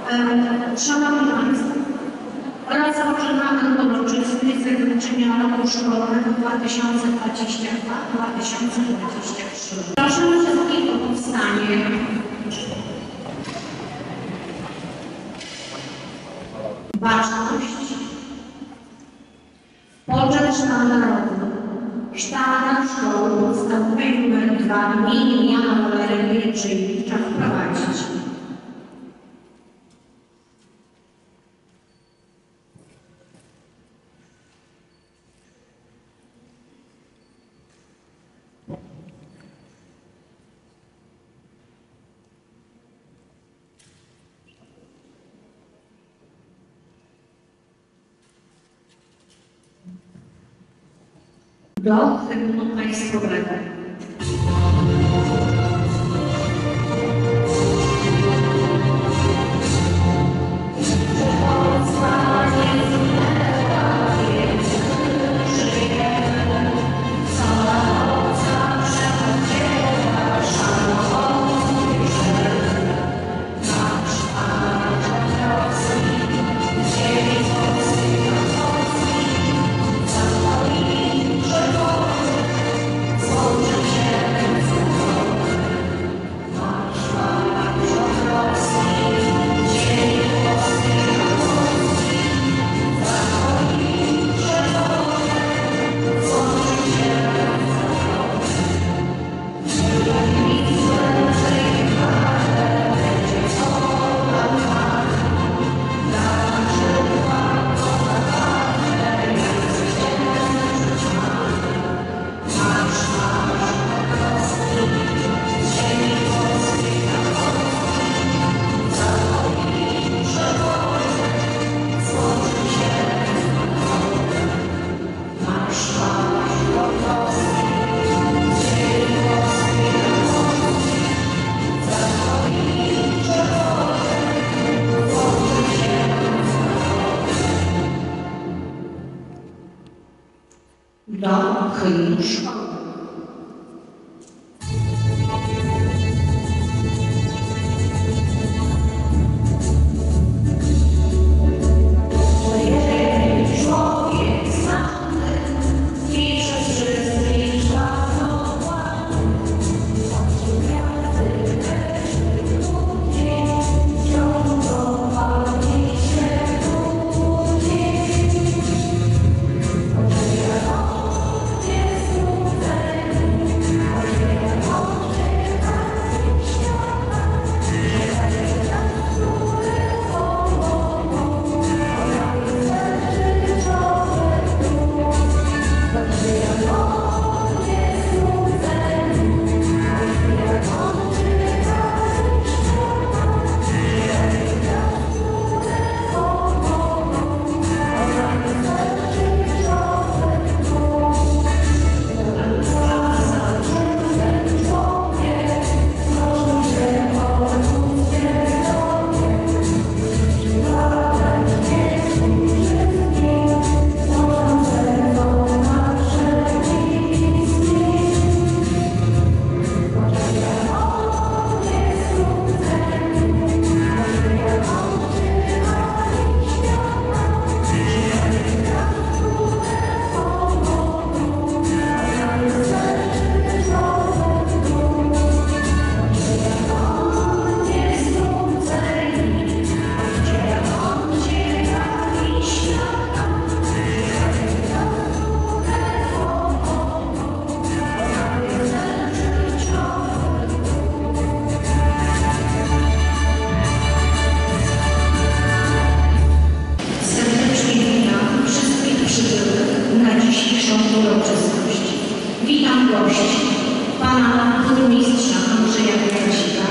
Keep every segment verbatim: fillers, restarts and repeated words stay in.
Szanowni Państwo, rozpoczynamy uroczysty zakończenia roku szkolnego dwa tysiące dwudziestego drugiego dwa tysiące dwudziestego trzeciego. Proszę wszystkich o powstanie. Baczność, poczet dla narodu, sztandar szkoły podstawowej numer dwa imienia Jana Walery Wierczyńwicza wprowadzić. Do hymnu państwowego. Do hymnu szkoły. Witam gości, pana burmistrza Andrzeja Kwiaciaka,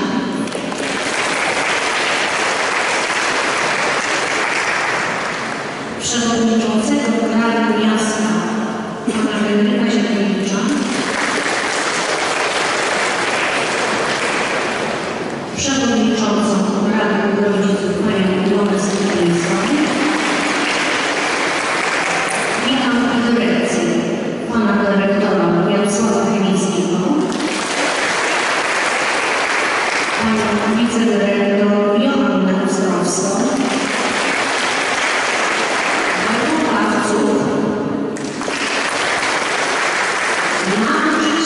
przewodniczącego Rady Miasta pana Henryka Zielkiewicza, przewodniczącą Rady Rodziców panią Ilonę Stylińską. Witam w dyrekcji pana dyrektora Jarosława Chemińskiego,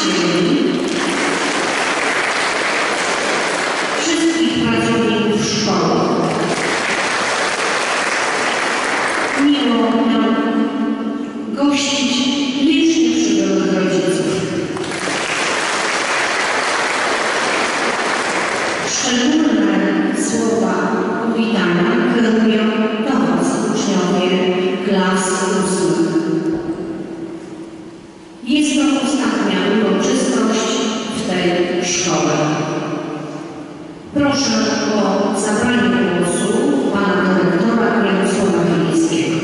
nauczycieli, wszystkich pracowników szkoły. Miło nam gościć licznie przybyłych rodziców. Szczególne słowa powitania kierują do Was, uczniowie klas ósmych. Jest to ostatnia uroczystość w tej szkole. Proszę o zabranie głosu pana dyrektora Jarosława Chmielskiego.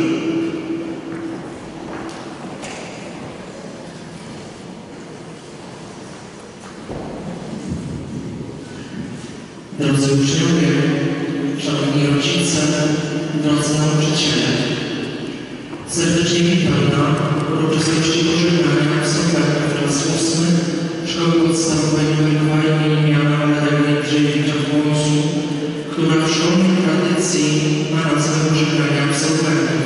Drodzy uczniowie, szanowni rodzice, drodzy nauczyciele, serdecznie witam na uroczystości pożegnania absolwentów klas ósmych Szkoły Podstawowej nr dwa imienia Aleksandra Jędrzejewicza w Łomżu, która w szkolnej tradycji ma nazwę pożegnania absolwentów.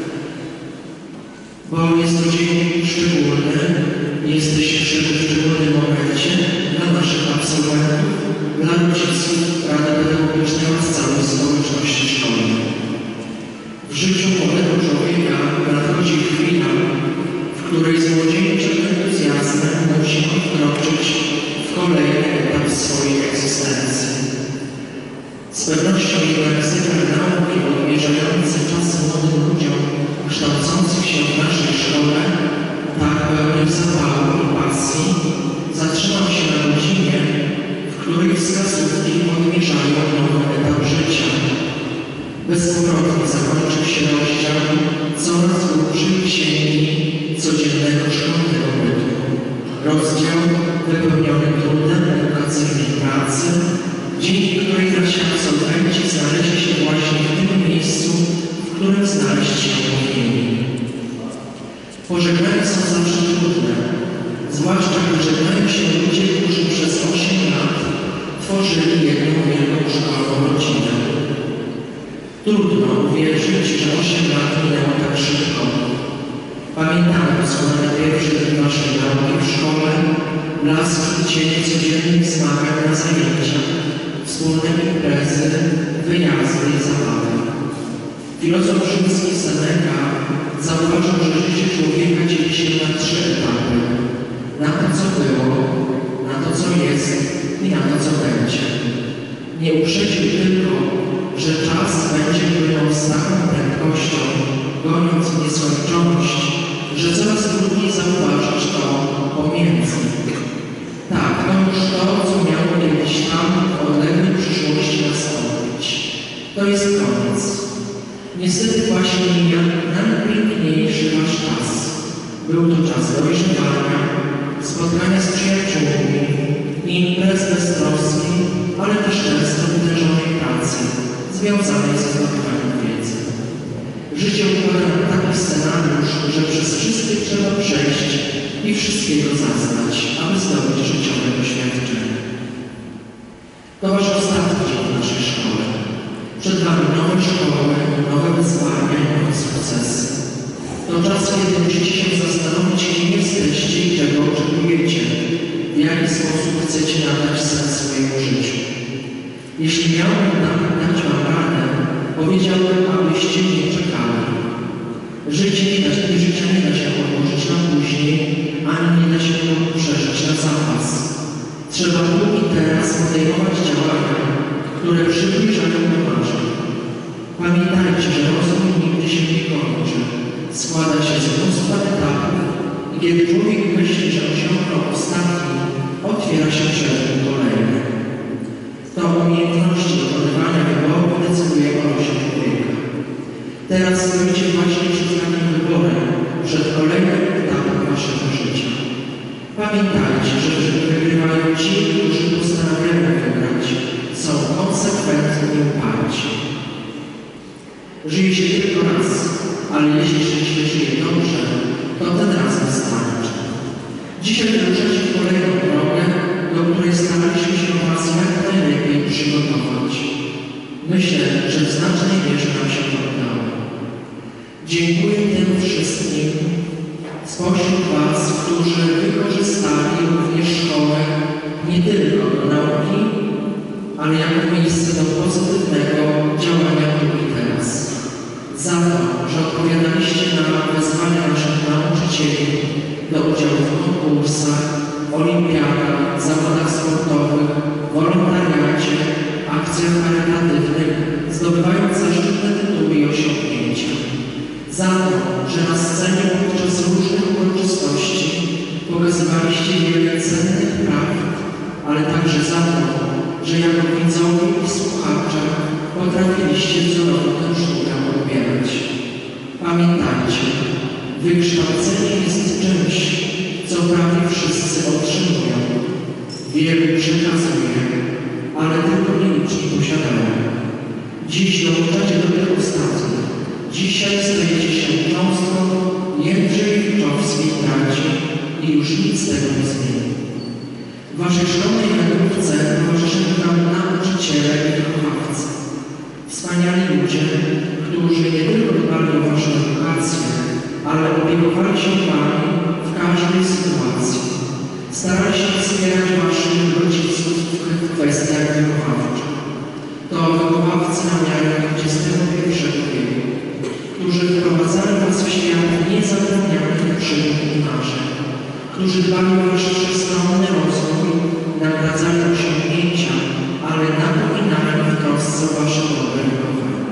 Bo jest to dzień szczególny, jesteśmy w szczególnym momencie dla naszych absolwentów, dla rodziców, Rady Pedagogicznej oraz całej społeczności szkolnej. W życiu młodego człowieka nadchodzi chwila, w której z młodzieńczym entuzjazmem musi wkroczyć w kolejny etap swojej egzystencji. Z pewnością Uniwersytet Nauki odmierzający czasy młodym ludziom kształcących się w naszej szkole, tak pełny zapału i pasji, zatrzymał się na godzinie, w której wskazówki odmierzają nowy etap życia. Bezpowrotnie zakończył się rozdział coraz głębszej księgi codziennego szkolnego bytu. Rozdział wypełniony trudem edukacyjnej pracy, dzięki której nasi absolwenci znaleźli się właśnie w tym miejscu, w którym znaleźć się powinni. Pożegnania są zawsze trudne, zwłaszcza gdy żegnają się ludzie, którzy przez osiem lat tworzyli jedną wielką szkolną rodzinę. Trudno uwierzyć, że osiem lat minęło tak szybko. Pamiętamy wspomniane pierwsze dni naszej nauki w szkole, blask i cienie codziennych zmagań na zajęciach, wspólne imprezy, wyjazdy i zabawy. Filozof rzymski Seneca zauważył, że życie człowieka dzieli się na trzy etapy. Na to, co było, na to, co jest i na to, co będzie. Nie uprzedził tylko, że czas będzie płynął z taką prędkością, goniąc nieskończoność, że coraz trudniej zauważyć to pomiędzy. Tak, to już to, co miało kiedyś tam w odległej przyszłości nastąpić. To jest koniec. Niestety właśnie mija najpiękniejszy nasz czas. Był to czas dojrzewania, spotkania z przyjaciółmi, imprez bez troski, ale też często uderzonej pracy, związanej ze zdobywaniem wiedzy. Życie układa na taki scenariusz, że przez wszystkie trzeba przejść i wszystkiego zaznać, aby zdobyć życiowe doświadczenie. To wasz ostatni dzień w naszej szkole. Przed wami nowe szkoły, nowe wyzwania i nowe sukcesy. To czas, kiedy musicie się zastanowić, kim jesteście i czego oczekujecie, w jaki sposób chcecie nadać sens swojemu życiu. Jeśli miałbym dać wam radę, powiedziałbym, abyście nie czekali. Życie nie da, życia nie da się odłożyć na później, ani nie da się go przeżyć na zapas. Trzeba tu i teraz podejmować działania, które przybliżają do marzeń. Pamiętajcie, że rozwój nigdy się nie kończy. Składa się z mnóstwa etapów i kiedy człowiek myśli, że osiągnął ostatni, otwiera się przed nim kolejny. To umiejętności dokonywania wyborów decyduje o losie człowieka. Teraz stoicie właśnie przed takim wyborem, przed kolejnym etapem waszego życia. Pamiętajcie, że wygrywają ci, którzy postanawiają wygrać, są konsekwentni i uparci. Żyje się tylko raz, ale jeśli się żyje dobrze, to ten raz wystarczy. Dzisiaj ruszacie w kolejną drogę, do której staraliśmy się was jak najlepiej przygotować. Myślę, że w znacznej mierze nam się to udało. Dziękuję tym wszystkim spośród was, którzy wykorzystali ale jako miejsce do pozytywnego działania tu i teraz. Za to, że odpowiadaliście na wezwania naszych nauczycieli do udziału w konkursach, olimpiadach, zawodach sportowych, wolontariacie, akcjach charytatywnych, zdobywając zaszczytne tytuły i osiągnięcia. Za to, że na scenie podczas różnych uroczystości pokazywaliście wiele cennych prawd, ale także za to, że jako widzowie i słuchacze potrafiliście wzorowo tę sztukę odbierać. Pamiętajcie, wykształcenie jest czymś, co prawie wszyscy otrzymują. Wielu przekazuje, ale tylko nieliczni posiadają. Dziś dołączacie do tych ostatnich. Dzisiaj stajecie się cząstką Jędrzejowskiej braci i już nic tego nie zmieni. W waszej szkolnej wędrówce towarzyszyli wam nauczyciele i wychowawcy. Wspaniali ludzie, którzy nie tylko dbali o waszą edukację, ale opiekowali się wami w każdej sytuacji. Starali się wspierać waszych rodziców w kwestiach wychowawczych. To wychowawcy na miarę dwudziestego pierwszego wieku, którzy wprowadzali was w świat niezapomnianych przygód i marzeń, którzy dbali o wasz wszechstronny rozwój, nagradzali osiągnięcia, ale napominali w trosce o wasze dobre wychowanie.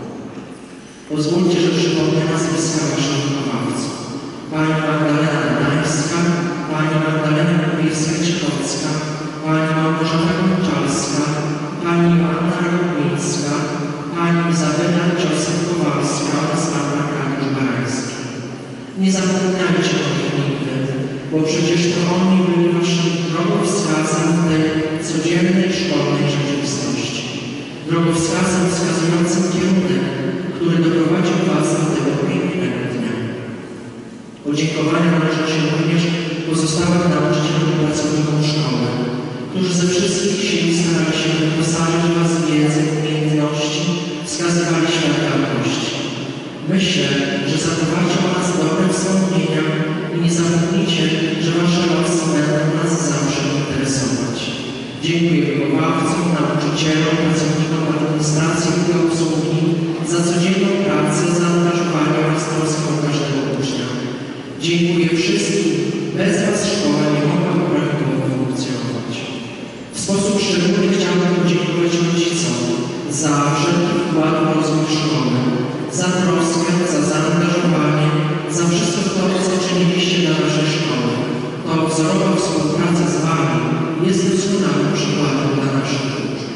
Pozwólcie, że przypomnę nazwiska waszych wychowawców. Pani Magdalena Gdańska, Pani Magdalena Kubierska-Ciechowska, Pani Małgorzata Konczalska, Pani Anna Rogmińska, Pani Izabela Ciosek-Kowalska oraz Pan Barański. Nie zapominajcie o nich nigdy, bo przecież to oni byli waszym drogowskazem w tej codziennej szkolnej rzeczywistości. Drogowskazem wskazującym kierunek, który doprowadził was do tego pięknego dnia. Podziękowania należą się również pozostałym nauczycielom i pracownikom szkoły, którzy ze wszystkich sił starali się wyposażyć was w wiedzę, umiejętności, wskazywali światłości. Myślę, że zachowacie o nas dobre wspomnienia i nie zapomnijcie, że wasze losy będą nas zawsze interesować. Dziękuję wychowawcom, nauczycielom, pracownikom administracji i obsługi za codzienną pracę, zaangażowanie oraz troskę o każdego ucznia. Dziękuję wszystkim, bez was szkoła nie mogła prawidłowo funkcjonować. W sposób szczególny chciałbym podziękować rodzicom za wszelki wkład w rozwój szkoły, za troskę, za zaangażowanie, za wszystko to, co czyniliście dla naszej szkoły. To wzorowa współpraca z wami jest doskonałym przykładem dla naszych uczniów.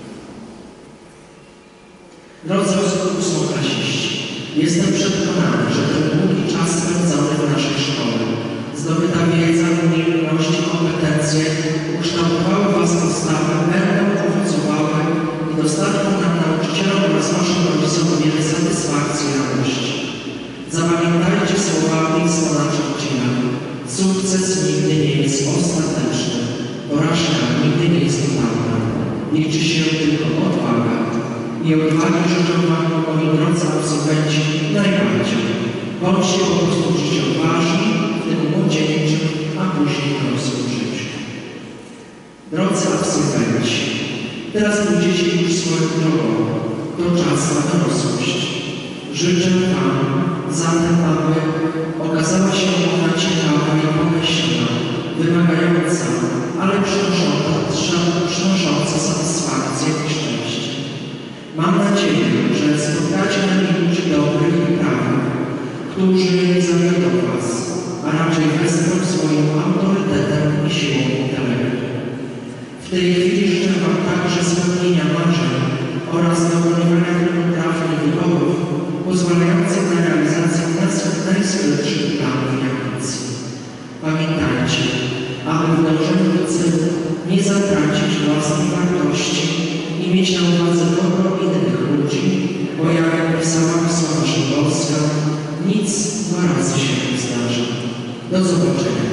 Drodzy ósmoklasiści, jestem przekonany, że ten długi czas spędzony w naszej szkole, zdobyta wiedza, umiejętności, kompetencje ukształtowały was postawę, będą owocowały i dostarczą nam nauczycielom oraz waszym rodzicom wiele satysfakcji i radości. Zapamiętajcie słowa pisma nauczyciela. Sukces nigdy nie jest ostateczny. Porażka nigdy nie jest totalna. Liczy się tylko odwaga. I odwagi życzę wam, moi drodzy absolwenci, najbardziej. Bądźcie po prostu w życiu odważni, w tym młodzieńczym, a później w dorosłym życiu. Drodzy absolwenci, teraz pójdziecie już swoją drogą. To czas na dorosłość. Życzę wam zatem, aby okazała się ona ciekawa i pomyślna, wymagająca, ale przynosząca satysfakcję i szczęście. Mam nadzieję, że spotkacie na niej ludzi dobrych i prawych, którzy nie zawiodą was, a raczej wesprą swoim autorytetem i siłą intelektu. W tej chwili życzę wam także spełnienia marzeń oraz dokonywania tylko trafnych wyborów, pozwalających na realizację najskrytszych planów i ambicji. Pamiętajcie, aby w dążeniu do celu nie zatracić własnej wartości i mieć na uwadze dobro innych ludzi, bo jak napisała Wisława Szymborska, nic dwa razy się nie zdarza. Do zobaczenia.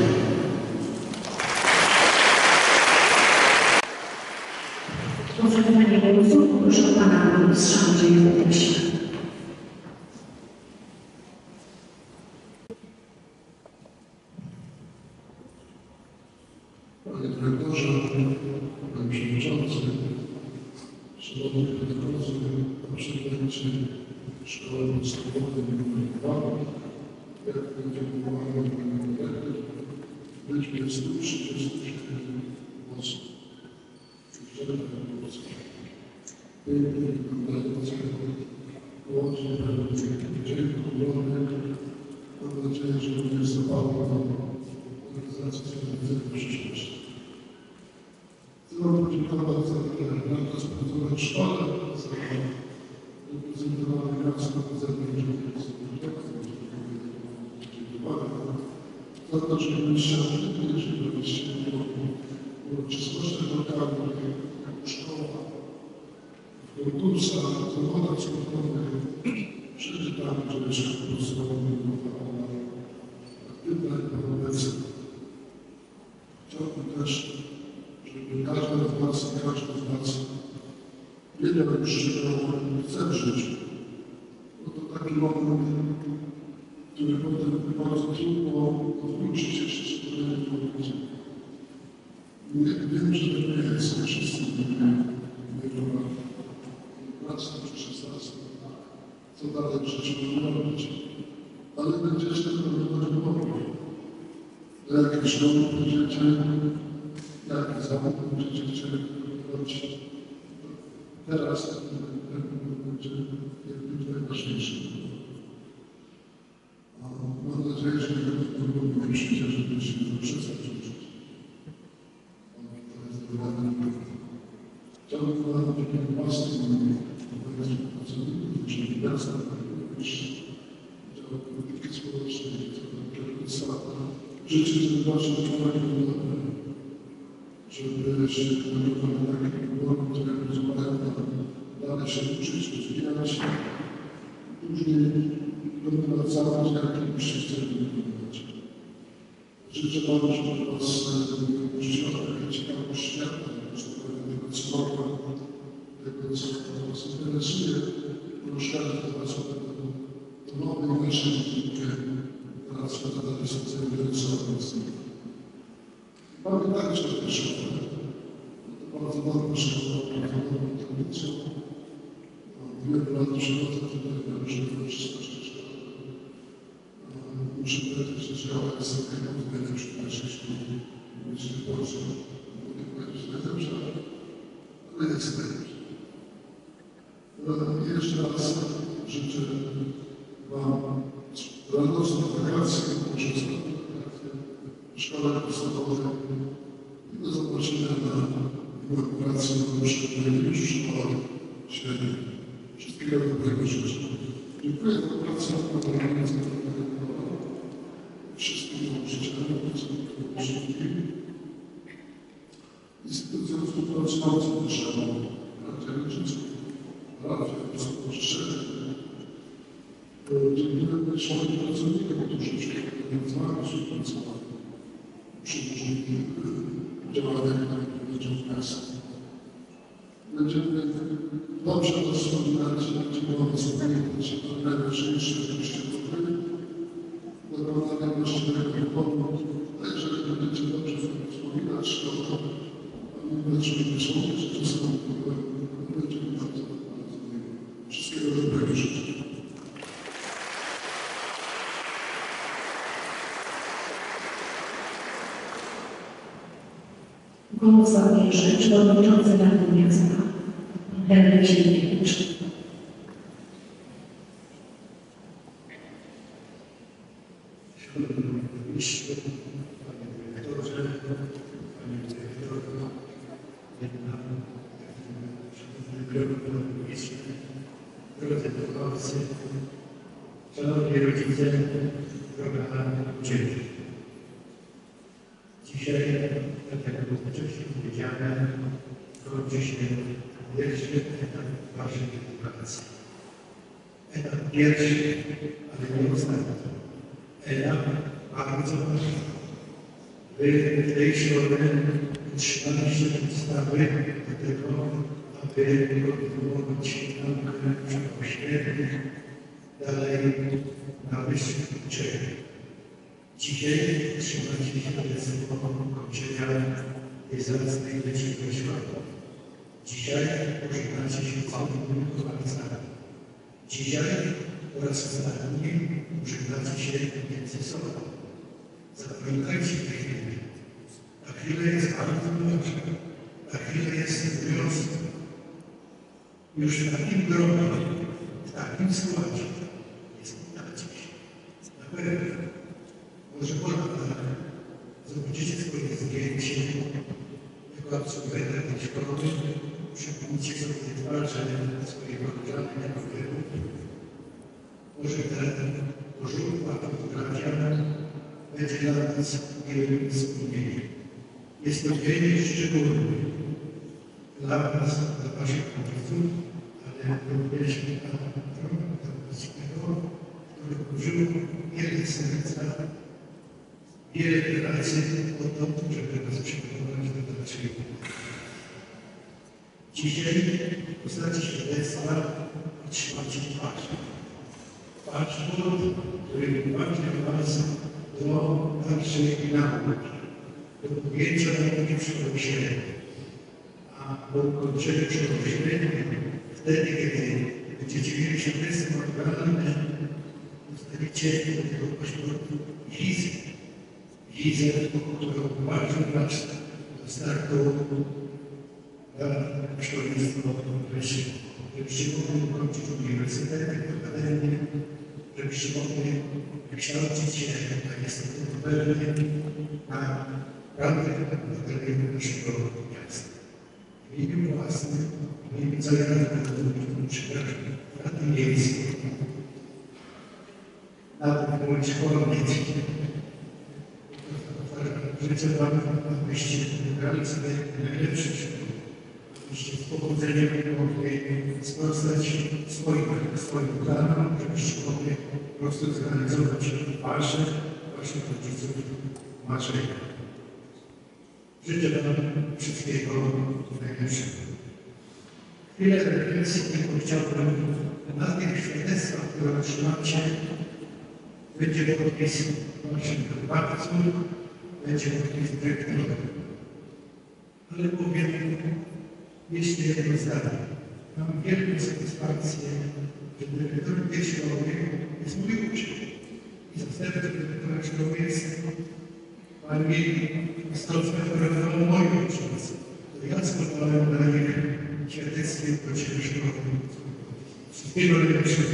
O zabranie głosu proszę pana burmistrza Andrzeja Wójcika. Panie dyrektorze, panie przewodniczący, Szanowni pedagodzy, absolwenci szkoły podstawowej numer dwa, jak będzie wywołany dyrektor, liczbie stu trzydziestu siedmiu osób. Szczerze mówiąc, pięknie wyglądające łącznie dzień kulturalny. Mam nadzieję, że będzie zabawa do organizacji cywilizacji w przyszłości. Chcę wam podziękować za te lata spędzone w szkole, za reprezentowanie miasta na zewnątrz, za to, że byliście aktywni, że byliście w uroczystościach lokalnych, w szkołach, w konkursach, w zawodach sportowych, wszędzie tam, gdzie jeszcze podstawowa była aktywna i pełnobecna. Chciałbym też, żeby każdy z nas, każdy z nas wiedział już, czego chce w życiu. Bo to taki moment, który potem bardzo trudno odwrócić się z którym powiedzieć. Wiem, że to nie jest wszyscy nie pracy już szesnastu, co dalej w życiu robić. Ale będziecie robić mogli. Do jakiej szkoły będziecie, jaki zawód będziecie chcieli robić. Teraz ten będzie jakby najważniejszy. Mam nadzieję, że nie będą myślicie, żebyście nie przestać uczyć. To jest wybrane. Chciałbym wam takim własnym pracownikom, czyli miasta, Wydziału Polityki Społecznej, kierownictwa, życzyć, żeby waszym członkom dobre, żeby się wykonali takie wybory, które pozwalają nam dalej się uczyć, rozwijać, później wykonywać zawód, jaki byście chcieli wykonywać. Życzę wam, żeby was puściła taka ciekawość świata, tego co tego, co was interesuje, poruszali do was do nowej naszej techniki, teraz świata wysoce interesującej. Pamiętajcie o tej szkole. To bardzo ważna szkoła, bardzo ważną tradycją. Wiele lat przychodzę tutaj na różne uroczystości szkoły. Muszę powiedzieć, że działa jest okej, już w naszej szkole. Myślę, że dobrze, mogę powiedzieć najlepsza, ale jest najlepsza. Jeszcze raz życzę wam radosnych wakacji, może w szkole podstawowej i do zobaczenia na inauguracji nowego szkolenia już w szkole średniej. Wszystkiego dobrego życzę. Dziękuję za pracę w parlamencie wszystkim nauczycielom, pracownikom, instytucjom współpracującym też Radzie Rodziców, Radzie Stowarzyszenia. Dziękuję też swoim pracownikom, którzy z nami współpracowali przy różnych działaniach, które prowadzą miasto. Będziemy dobrze was wspominać, będziemy o was pamiętać, to najważniejsze, żebyście byli dokonania właściwego wyboru, a jeżeli będziecie dobrze wspominać szkołę, pamiętać, że nie sądzić, że to są będziemy bardzo, bardzo miło. Wszystkiego dobrego życzę. Głos zabierze przewodniczący Rady Miasta, Henryk Sienkiewicz. Szanowni Państwo, Panie Dyrektorze, Panie Dyrektorze, Szanowny Biuro Publiczne, drodzy wychowawcy, Szanowni Rodzice, droga dzieci. Dzisiaj, tak jak było wcześniej powiedziane, kończy się pierwszy etap waszej edukacji. Etap pierwszy, ale nie ostatni. Etap bardzo ważny. Wy w tej szkole utrzymaliście podstawy do tego, aby kontynuować naukę w szkołach średnich, dalej na wyższych uczelniach. Dzisiaj trzymacie się decyzją kończenia tej zacnej wyższej szkoły. Dzisiaj pożegnacie się z całymi wychowawcami. Dzisiaj po raz ostatni pożegnacie się między sobą. Zapamiętajcie tę chwilę. Ta chwila jest bardzo ważna. Ta chwila jest wyjątkowa. Już w takim gronie, w takim składzie jest inaczej. Na pewno. Może po latach zobaczycie swoje zdjęcie jako absolwenta tej szkoły, przypomnijcie sobie twarze swojego koleżanki na papieru. Może ta pożółkła fotografia będzie dla nas wielkim wspomnieniem. Jest to dzień szczególny dla Was, dla Waszych rodziców, ale również dla Roberta Polskiego, który użył wiele serca, wiele pracy po to, żeby nas przygotować do dalszego. Dzisiaj w postaci świadectwa otrzymacie twarz. Paszport, który uważa Was do dalszej nauki, do podjęcia nauki przekształcenia. A po ukończeniu przekształcenia, wtedy, kiedy będziecie mieli świadectwo naturalne, dostaniecie do tego paszportu wizę. Wizę, którą uważa Was do startu na szkolnictwo wyższe. Żebyście mogli ukończyć uniwersytety, akademie, żebyście mogli wykształcić się, tak jest to pewnie, na radnych akademii naszego miasta. W imieniu własnym, w imieniu całej Rady Rady Miejskiej, nawet bądź szkoła miejska, życzę Wam, abyście wybrali sobie najlepsze szkoły, abyście z powodzeniem mogli sprostać swoim, swoim planom, żebyście mogli po prostu zrealizować Wasze, Waszych rodziców marzenia. Życzę Wam wszystkiego najlepszego. Chwilę refleksji tylko chciałbym na tych świadectwach, które otrzymacie, będzie podpis Waszych wychowawców, będzie podpis dyrektora. Ale powiem jeszcze jedno zdanie. Mam wielką satysfakcję, że dyrektorem tej szkoły jest mój uczeń. I zastępcą dyrektora szkoły jest pani Stolska, która była moją uczennicą. To ja składałem na nich świadectwie w procesie szkoły. Wszystkiego najlepszego.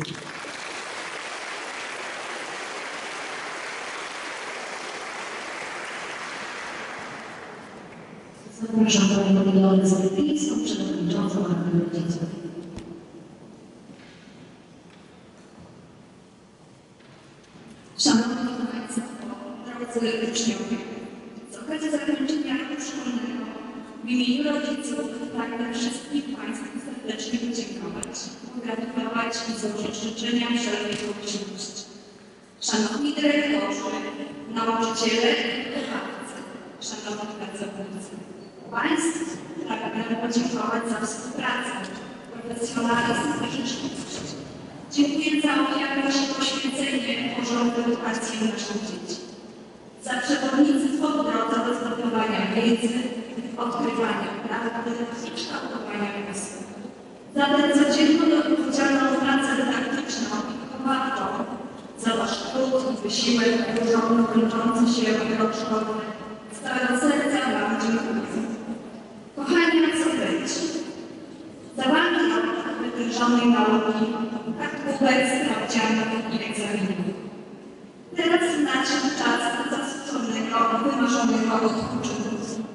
Zapraszam panią Ilonę Zbytyńską, przewodniczącą Rady Rodziców. Szanowni Państwo, drodzy uczniowie, z okazji zakończenia roku szkolnego w imieniu rodziców pragnę wszystkim Państwu serdecznie podziękować, pogratulować i złożyć życzenia wszelkiej pomyślności. Szanowni dyrektorzy, nauczyciele i wychowawcy, szanowni pracownicy, Państwu pragnę podziękować za współpracę, profesjonalizm i życzliwość. Dziękuję za ofiarność i poświęcenie porządku edukacji naszych dzieci. Za przewodnictwo w drodze do zdobywania wiedzy, odkrywania prawdy i kształtowania umysłu. Za tę codzienną i odpowiedzialną pracę dydaktyczną i wychowawczą. Za Wasz trud i wysiłek włożony kończący się rok szkolny. Z całego serca Wam dziękuję. Kochani absolwenci, za Wami rok wytężonej nauki, kartkówek, sprawdzianów i egzaminów. Teraz znacie czas zasłużonego, wymarzonego odpoczynku.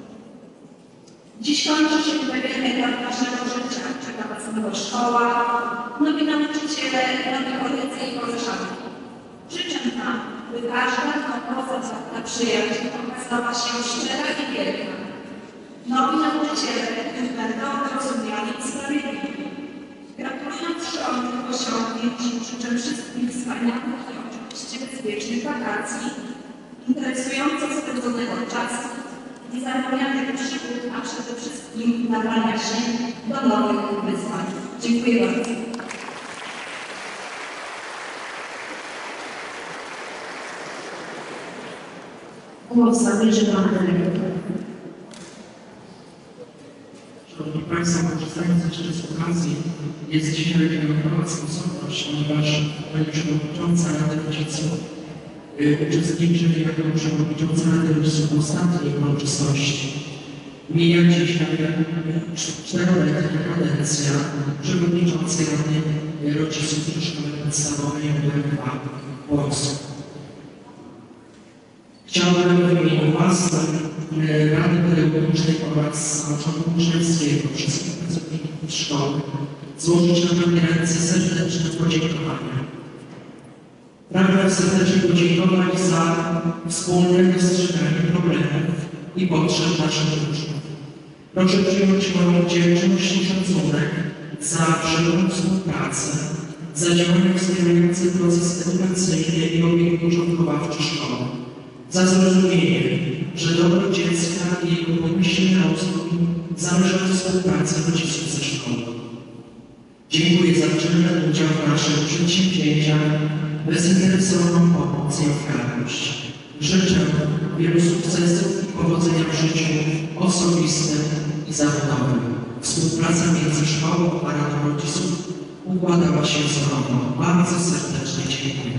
Dziś kończy się pewien etap Waszego życia. Czeka Was nowa szkoła, nowi nauczyciele, nowi koledzy i koleżanki. Życzę Wam, by każda nowa zasadna przyjaźń okazała się szczera i wielka. Nowi nauczyciele będą rozumiani i sprawiedliwi. Gratulując szkolnych osiągnięć, życzę wszystkim wspaniałych i oczywiście bezpiecznych wakacji, interesująco spędzonego czasu, niezapomnianych przygód, a przede wszystkim nabrania się do nowych wyzwań. Dziękuję bardzo. Głos zabierze Pan Dyrektor. Szanowni Państwa, korzystając jeszcze z okazji, jest dzisiaj reklamowana sposobność, ponieważ Pani Przewodnicząca Rady Rodziców y, uczestniczy jako Przewodnicząca Rady Rodziców w ostatniej uroczystości. Mija dzisiaj czteroletnia kadencja Przewodniczącej Rady Rodziców przy Szkole Podstawowej numer dwa w Polsce. Chciałbym w imieniu Was, Rady Pedagogicznej oraz Samorządu Uczniowskiego, wszystkich pracowników szkoły, złożyć na Pani ręce serdeczne podziękowania. Pragnę serdecznie podziękować za wspólne dostrzeganie problemów i potrzeb naszych uczniów. Proszę przyjąć moją wdzięczność i szacunek za wszelką współpracę, za działania wspierające proces edukacyjny i opieki porządkowawczy szkoły, za zrozumienie, że dobro dziecka i jego pomyślny rozwój zależy od współpracy rodziców ze szkołą. Dziękuję za czynny udział w naszych przedsięwzięciach, bezinteresowną pomoc i ofiarność. Życzę wielu sukcesów i powodzenia w życiu osobistym i zawodowym. Współpraca między szkołą a Radą Rodziców układała się zgodnie. Bardzo serdecznie dziękuję.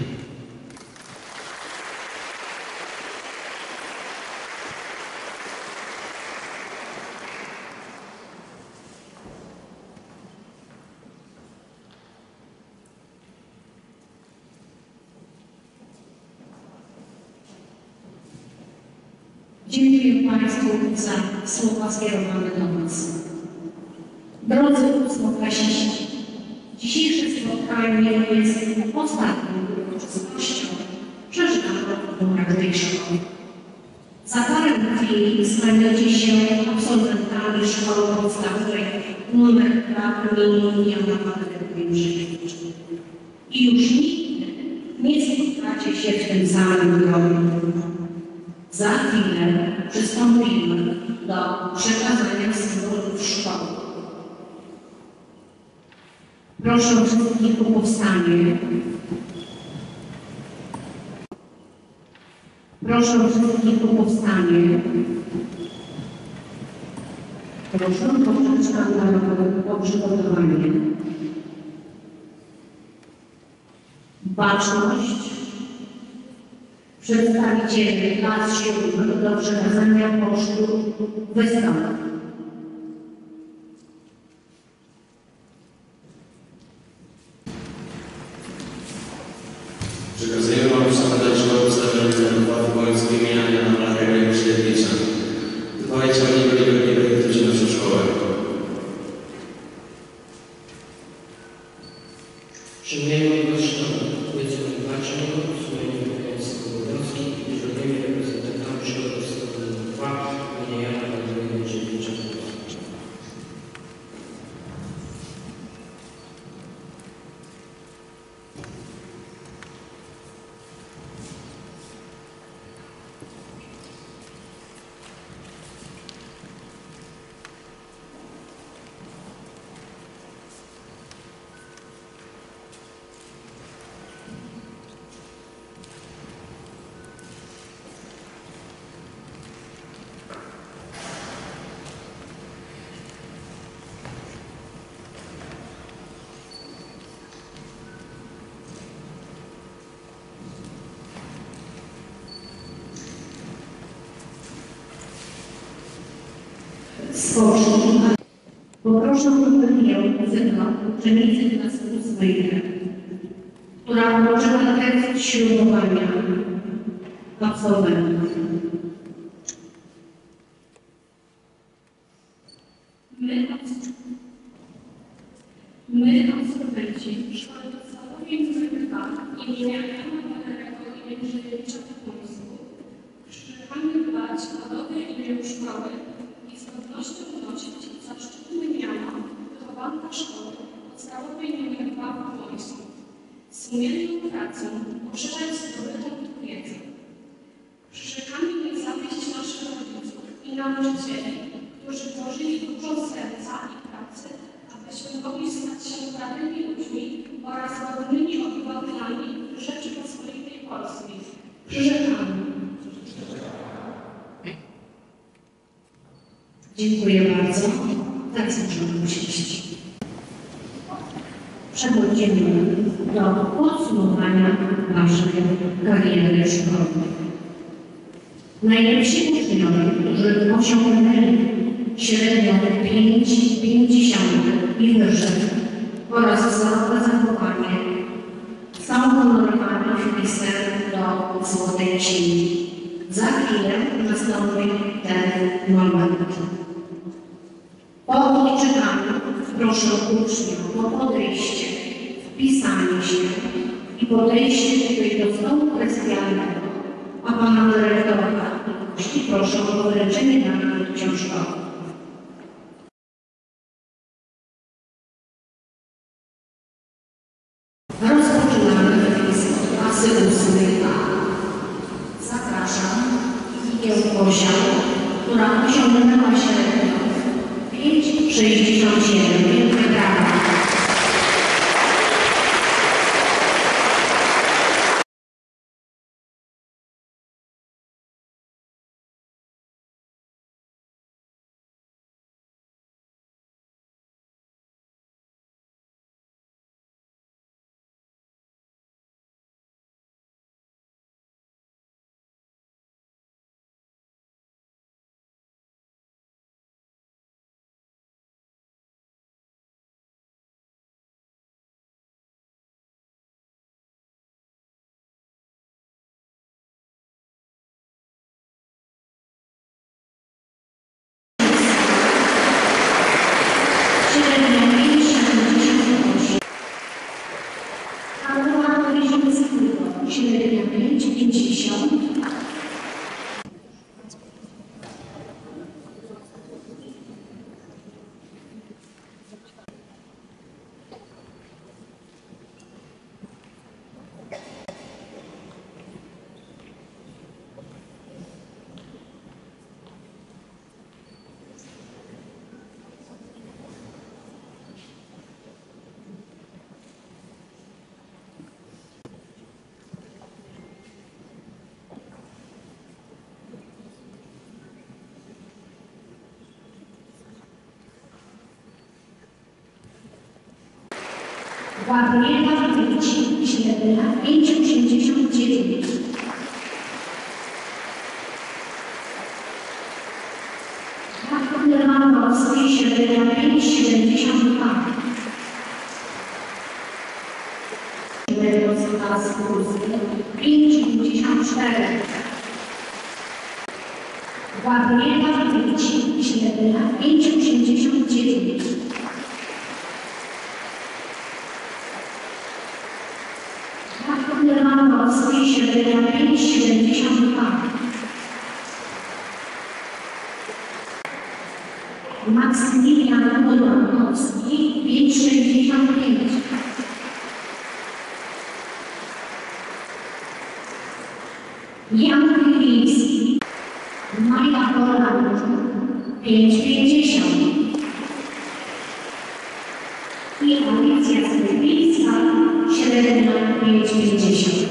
Dziękuję Państwu za słowa skierowane do nas. Drodzy współpracownicy, dzisiejsze spotkanie jest ostatnią uroczystością przeżywaną w tej szkoły. Za parę chwil staniecie się absolwentami szkoły podstawowej numer dwa imienia Jana Pawełka Jędrzejewicza. I już nigdy nie spotkacie się w tym samym gronie. Za chwilę przystąpimy do przekazania symbolów szkoły. Proszę wszystkich o powstanie. Proszę wszystkich o powstanie. Proszę powtórzyć o przygotowanie. Baczność. Przedstawiciele klas siódmych do przekazania pocztu wystąpień. Przekazujemy Wam serdeczne ustawienie w Wojsku imienia Jana Pawełka Jędrzejewicza. Dbajcie o niego i godnie rekrutujcie naszą szkołę. Przyjmujemy jego szkołę, będziemy dbać o niego, usunięcie wypełniających obowiązki i udzielenie reprezentantami szkoły podstawowej dwa imienia Jana Pawełka Jędrzejewicza. Spocznij. Poproszę Wymię muzykę uczennicy klasy ósmej, która ułożyła tekst ślubowania absolwentów. My, my absolwenci Szkoły Podstawowej numer dwa imienia Jana Pawełka Jędrzejewicza w Polsku przyrzekamy dbać o dobre imię szkoły i z godnością wnosić zaszczytne miano wychowanka Szkoły Podstawowej numer dwa w Polsku. Sumienną pracą poszerzać zdobytą wiedzę. Przyrzekamy nie zawieść naszych rodziców i nauczycieli, którzy włożyli dużo serca i pracy, abyśmy mogli stać się dobrymi ludźmi oraz godnymi obywatelami Rzeczypospolitej Polskiej. Przyrzekamy. Dziękuję bardzo. tak możemy myśleć. Przechodzimy do podsumowania Waszej kariery szkolnej. Najlepsi uczniowie, którzy osiągnęli średnią pięć pięćdziesiąt i wyżej oraz wzorowe zachowanie, są honorowani wpisem do Złotej Księgi. Za chwilę nastąpi ten moment. Po odczytaniu proszę uczniów o podejście, wpisanie się i podejście tutaj do stołu kwestialnego, a pana dyrektora i proszę o wręczenie nagród książkowych. Rozpoczynamy wpis od klasy ósmej A. Zapraszam Igię Poział, która osiągnęła średnią pięć sześćdziesiąt siedem. Wielkie brawa. Średnia pięć pięćdziesiąt. Łapieba Wójcik, średnia pięć osiemdziesiąt dziewięć. Marta Manowskiej, średnia pięć siedemdziesiąt dwa. Rozkaz Górski pięć pięćdziesiąt cztery. Łapieba Wójcik, średnia pięć osiemdziesiąt dziewięć. Manowskiej, średnia pięć siedemdziesiąt dwa. Maksymilian Polanowski, pięć sześćdziesiąt pięć. Jan Kiliński, Maja Polanowska, pięć pięćdziesiąt. I Alicja Sklepińska, średnia pięć pięćdziesiąt.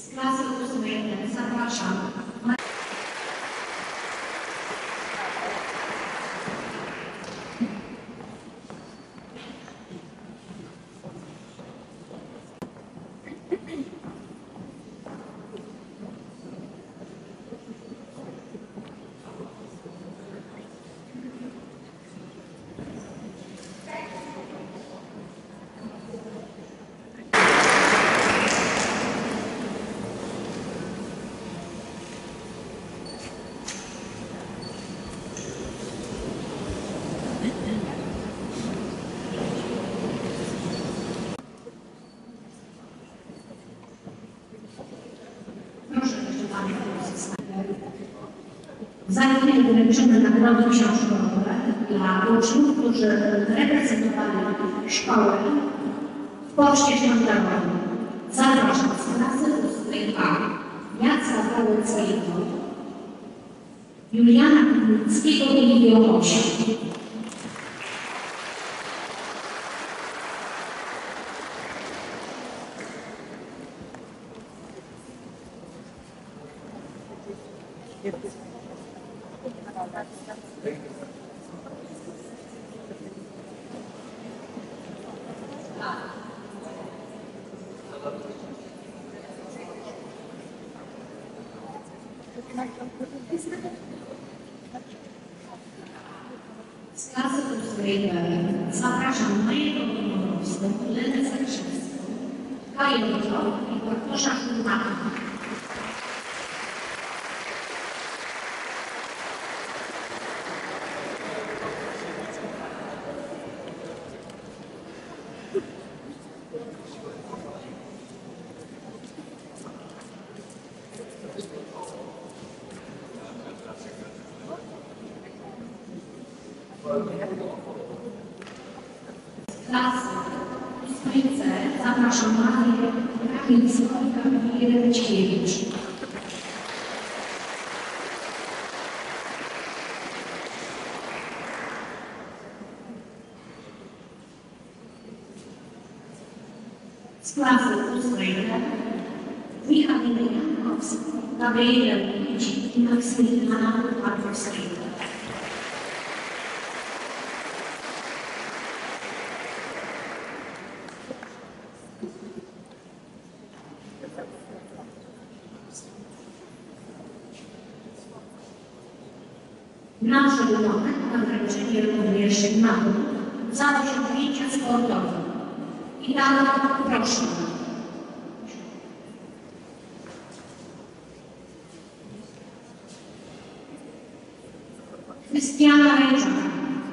Z klasy ósmej D zapraszam. Proszę jeszcze Panie Prezes. Za chwilę wręczymy nagrody książkowe dla uczniów, którzy reprezentowali szkołę w poczcie świątecznej. Zapraszam z klasy ósmej A Jacka Wałęckiego, Juliana Kudnickiego i Białorusi. Z klasy ósmej B zapraszam Maję Komorowską, Lenę Zakrzewską, Kaję Wojtową i Bartosza Chmuraka. Z klasy ósmej C zapraszam Marię Krawińską i Kamilę Ręczkiewicz. Z klasy ósmej D Michał Jankowski, Gabriela Wójcik i Maksymiliana Bartowskiego. Nasze domek na wręczenie również nagród za osiągnięcia sportowe. I tak proszę. Krystiana Ręczaka.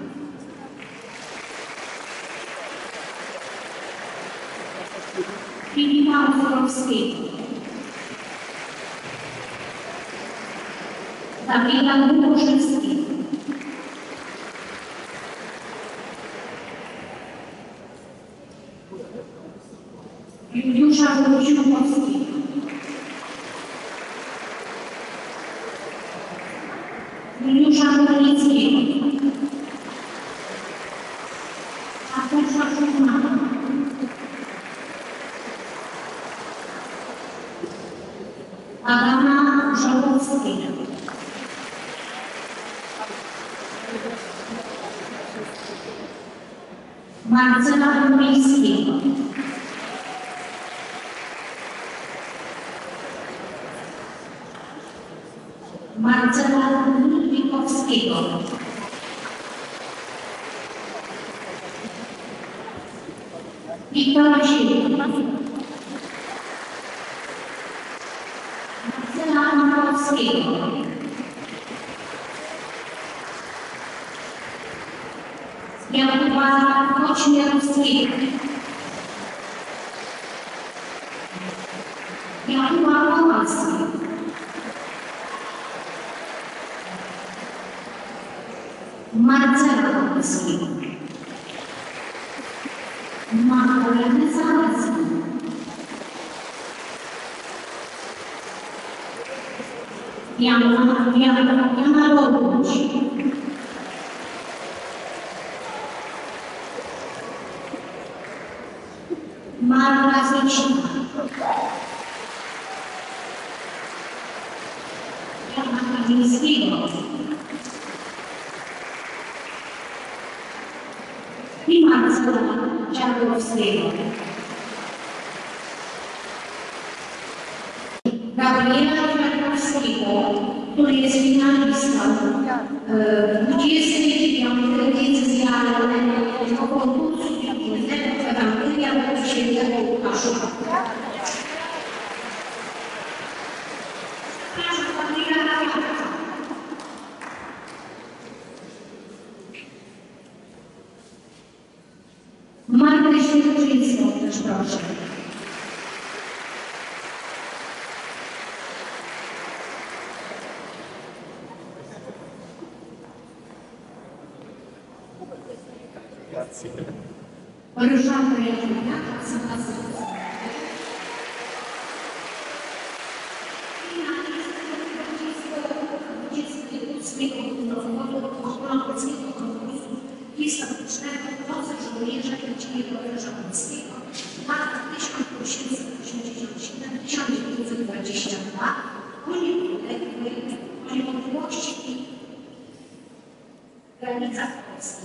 Filipa Ozorowskiego. Dawida Łukoszewskiego. Juliusza Wojciechowskiego. Juliusza Moralickiego. Artusza Szumana. Adama Żołowskiego. Marcela Miejskiego. Marcela Ludwikowskiego. Wiktora Siewicza. Marcela Markowskiego. Jakuba Kośmiarowskiego. Jakuba Kowalskiego. Marcela Kowalskiego. Magdaleny Zalewską. Jana, Jana, Jana Robuś. Marta Zwieczna. Glińskiego i Marcela Czarkowskiego. Gabriela Czarkowskiego, który jest finalistą dwudziestej dziewiątej edycji zjadzonego konkursu biblijnego Ewangelia według świętego Łukasza. Martę Świerczyńską też proszę. Ryszarda Jadwiga, Santasyna. dwudziestego konkursu historycznego Drodze Żołnierza Krzyżowego Żołnierskiego lata tysiąc osiemset osiemdziesiąt siedem do tysiąc dziewięćset dwadzieścia dwa o niepodległości i granicach Polski.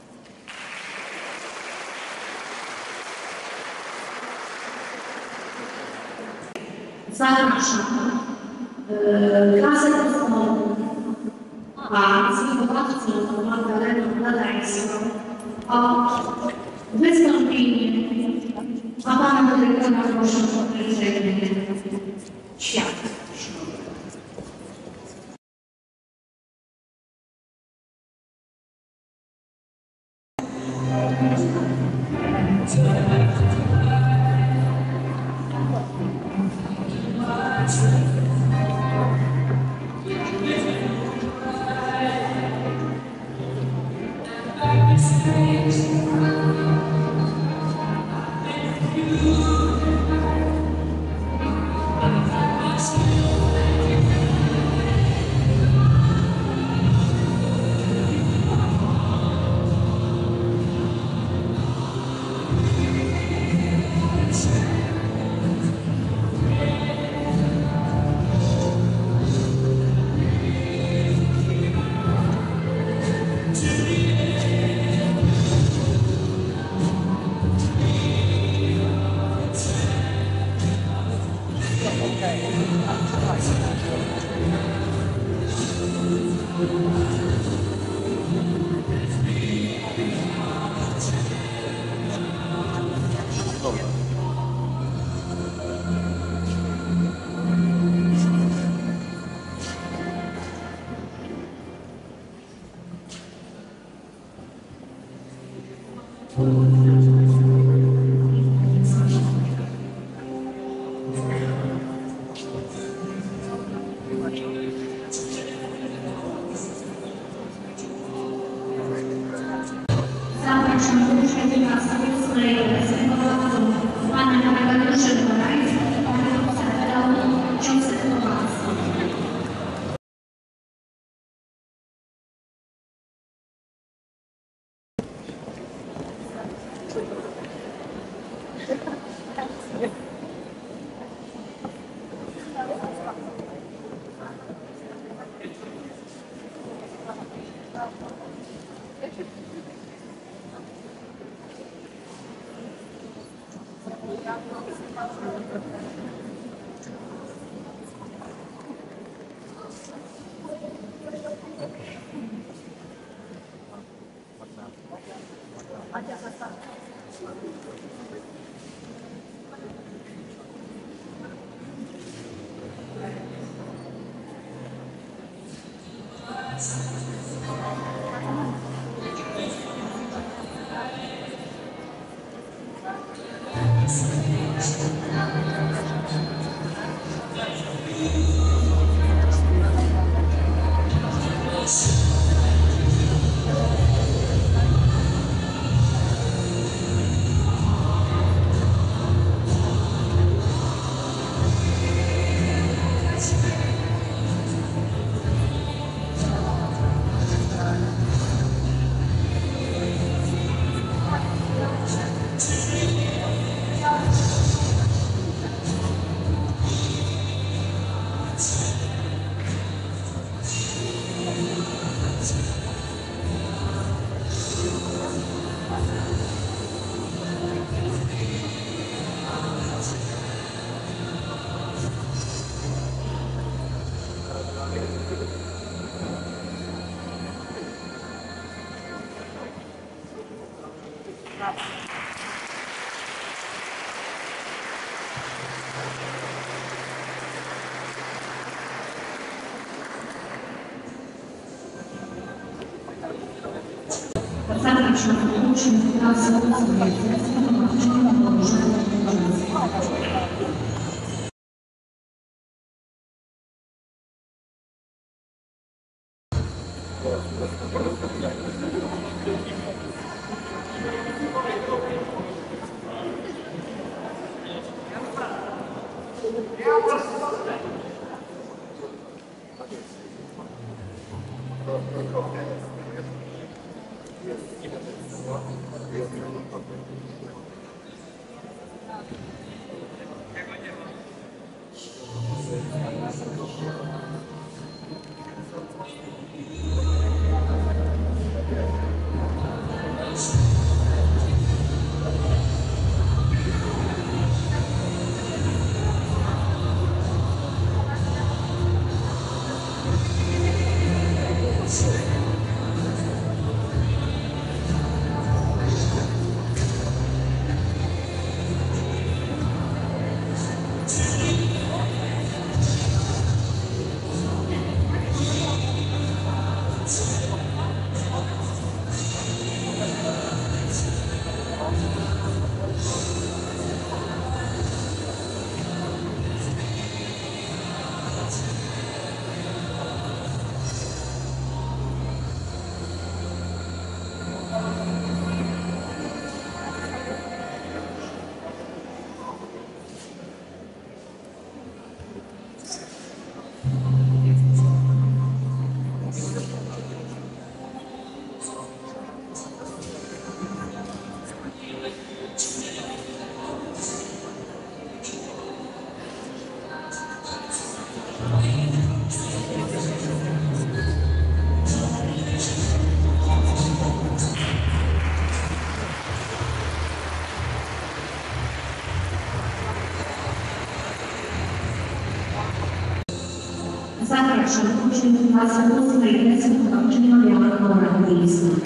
Zapraszam klasę podstawową A z wychowawcą Magdaleną Ladańską o wystąpienie, a pana dyrektora proszę o określenie świata szkoły. Zapraszam do uczestnictwa wspólnego z wychowawcą panem Agnieszem Borańskim i panem Sabrą Książkowacką. Zapraszam uczniów klasy ósmej z Marcinem Bożenem Bożeńskim. Zapraszam uczniów klasy ósmej z Marcinem Bożeńskim.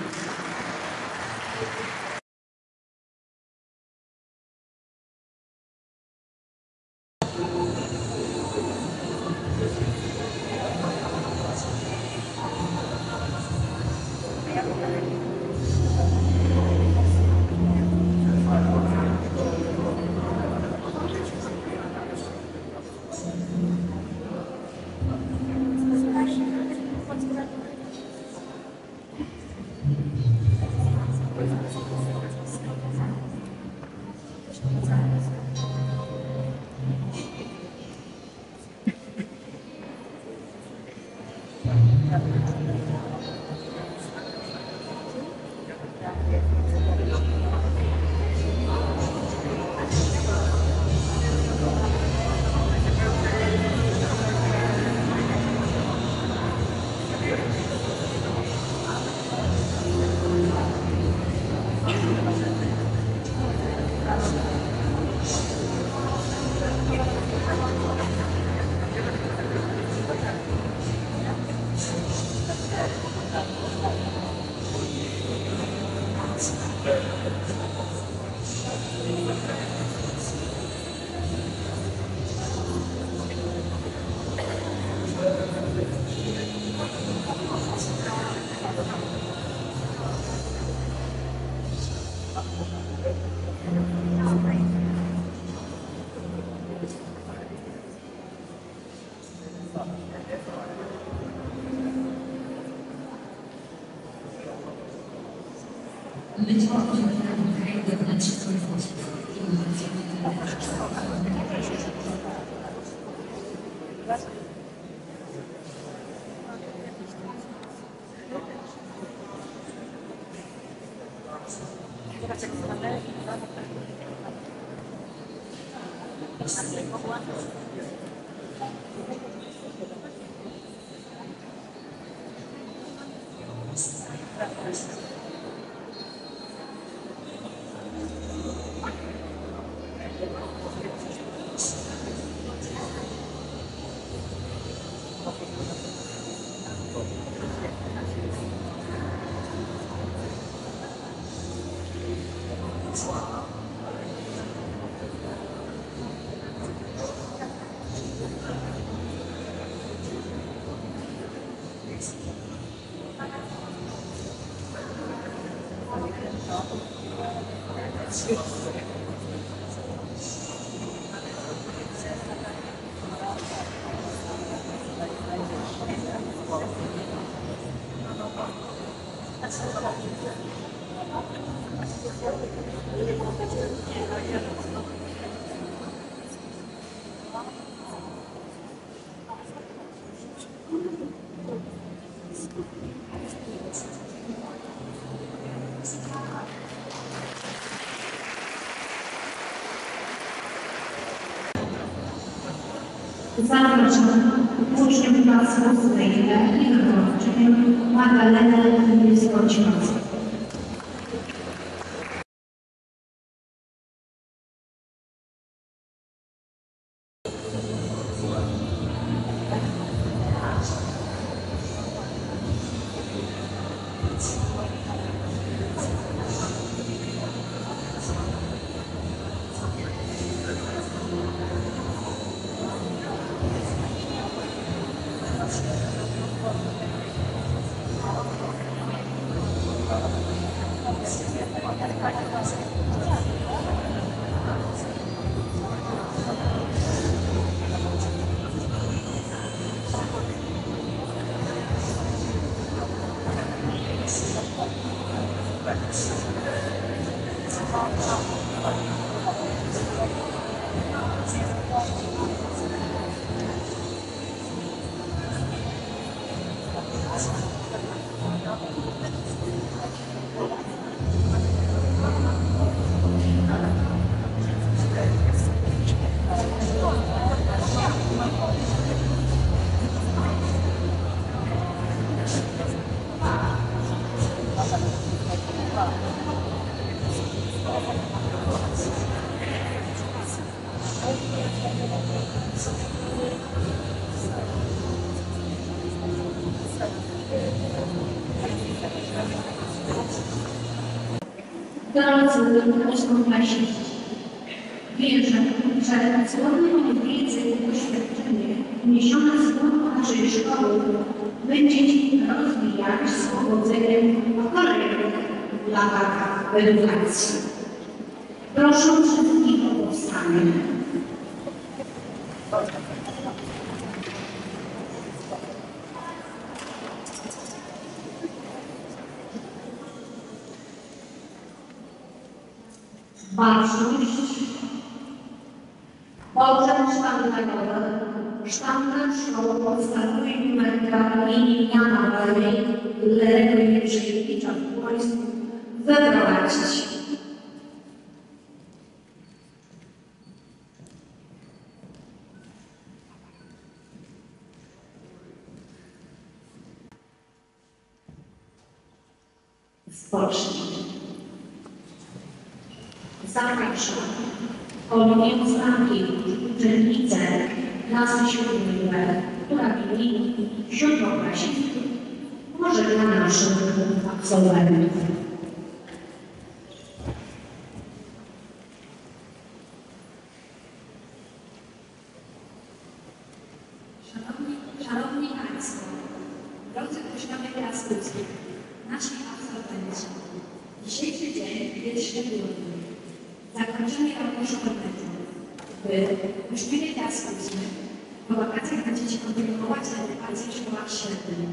Być może do wnętrza swoich osób. Zapraszam uczniów klas ósmej i wychowawczynię Magdalenę Zgłodziłacką. Drodzy ósmoklasisty, wierzę, że zgodnie wiedzy i doświadczenie wniesione z gruntu naszej szkoły będziecie rozwijać z powodzeniem w kolejnych latach edukacji. Proszę wszystkich o powstanie. Baczność, pogrzeb sztandarowy, sztandar szkoły podstawowej nr dwa im. Jana Walnej, Lerego Jędrzejewicza w Płońsku wyprowadzić. Spocznij. Zapraszam Oliwię Stankiewicz, uczennicę klasy siódmej B, która w imieniu siódmoklasistów pożegna naszych absolwentów. Szanowni, Szanowni Państwo, drodzy uczniowie klas ósmych, nasi absolwenci, dzisiejszy dzień jest szczególny. Zakończenie roku szkolnego, by uczniowie klas ósmych po wakacjach będziecie kontynuować edukację w szkołach średnich.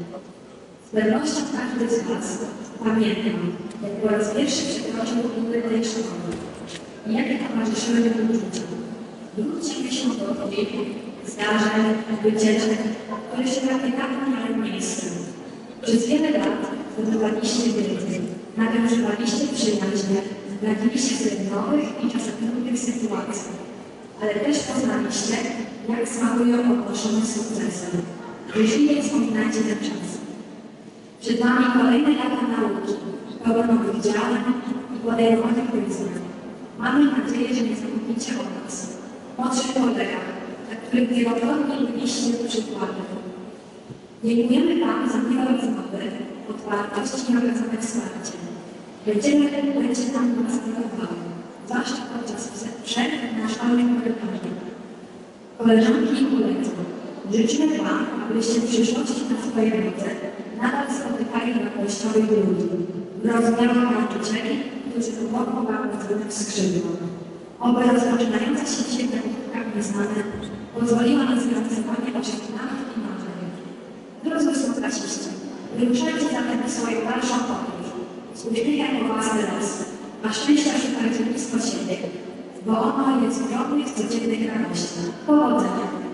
Z pewnością każdy z Was pamięta, jak po raz pierwszy przekroczył mury tej szkoły i jakie towarzyszyły mu uczucia. Wróćmy się do odbiegów, zdarzeń, wycieczek, które się tak niedawno miały miejsce. Przez wiele lat zdobywaliście wiedzę, nawiązywaliście przyjaźnie, radziliście sobie w nowych i czasem trudnych sytuacjach, ale też poznaliście, jak smakują ogłoszone sukcesem. Życzliwie wspominajcie ten czas. Przed Wami kolejne lata nauki, pełne nowych działań i podejmowanych wyzwań. Mamy nadzieję, że nie zapomnicie o nas, młodszych kolegach, dla których wielokrotnie byliście przykładem. Dziękujemy Wam za miłe rozmowy, otwartość i okazane wsparcie. Będziemy, będzie nam nas brakowało, zwłaszcza podczas przerw na szkolnych korytarzach. Koleżanki i koledzy, życzymy Wam, abyście w przyszłości na swojej drodze nadal spotykali wartościowych ludzi, rozumiałych nauczycieli, którzy pomogą Wam rozwinąć skrzydła. Oby rozpoczynająca się dzisiaj nauka nieznane pozwoliła na zrealizowanie oczekiwanych i marzeń. Drodzy ósmoklasiści, wyruszajcie zatem swoją dalszą podróż. Z uśmiechem o własny los, a szczęścia szukajcie blisko siebie, bo ono jest w drobnych, codziennych radościach. Powodzenia!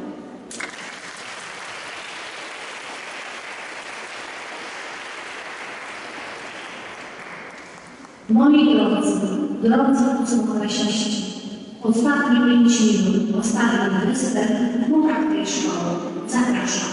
Moi drodzy, drodzy ósmoklasiści, Ostatnie pięć minut, ostatni występ w murach tej szkoły. Zapraszam.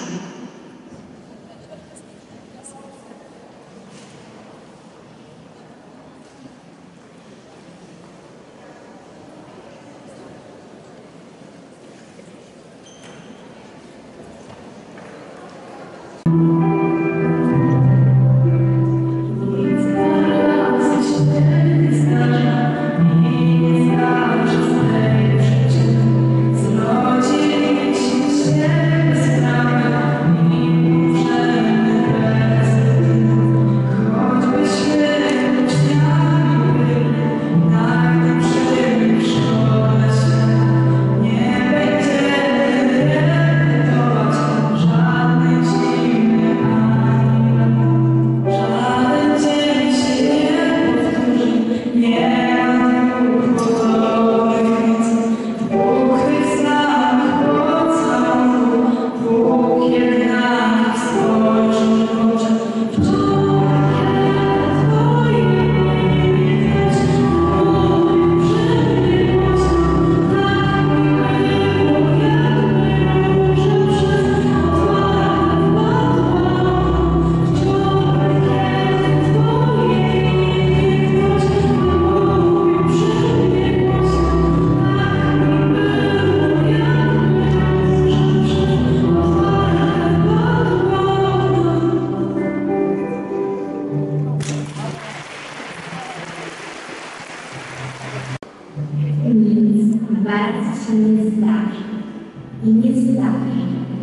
Bardzo się nie zdarzy i nie zdarzy.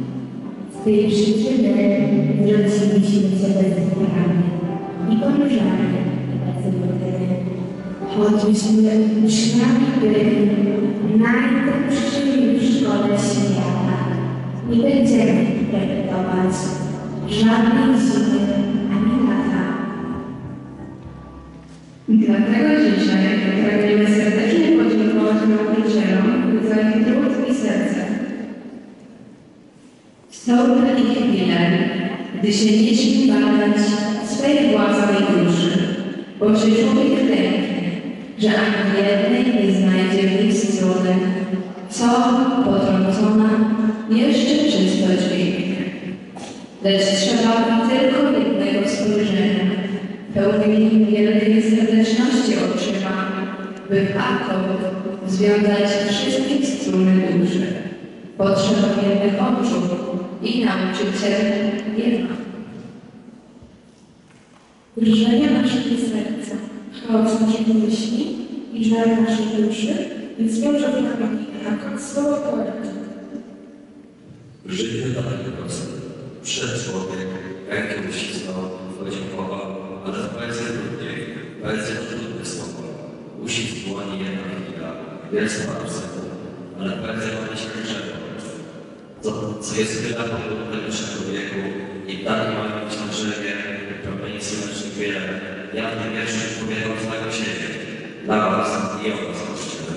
Z tej przyczyny zwróciliśmy się bezwzględnie i poniżanie bez złudzenia. Choćbyśmy uczniami byli najlepszymi w szkole świata, nie będziemy interpretować żadnej zimy ani lata. Dlatego dzisiaj pragniemy serdecznie podziękować nauczycielom za ich trud i serce. Są takie chwile, gdy się nie śmie badać swej własnej duszy, bo się człowiek lęknie, że ani jednej nie znajdzie w nich strony, co potrącona jeszcze czystość pięknie. Lecz trzeba tylko jednego spojrzenia, pełnymi wielkiej serdeczności oczyma, by paką związać wszystkie struny duszy. Potrzeba jednych oczu i nauczyciel nie ma. Drżenie naszego serca, chaos naszej myśli i żar naszej duszy jest związany jak słowo poety. Życie daleko proste. Przed człowiek rękę uścisnął, podziękował, ale w poezji trudniej. Poezja to trudny słowo. Uścisk dłoni jedna chwila, wielce paru sekund, ale poezja ma mieć drzewo. To, co jest chyba podróżnego wieku i tak ma być na drzewie, promieni słonecznych wiele. Ja w tym wierszu powiedział z tego siebie, dla was i o was kościele.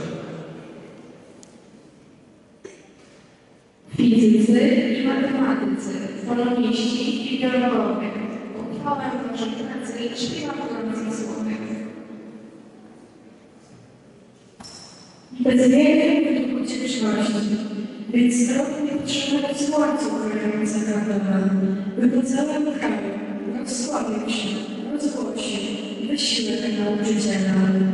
Fizycy i matematycy, poloniści i biologowie. Uchwałem waszej pracy śpiewam do zmysłowych. Bez wielkiej ucieczności, więc zdrowie nie potrzebować słońcu, które nam zagarnęło. Wybudzałem kraju, rozsławił się, rozgłosił wysiłek nauczyciela.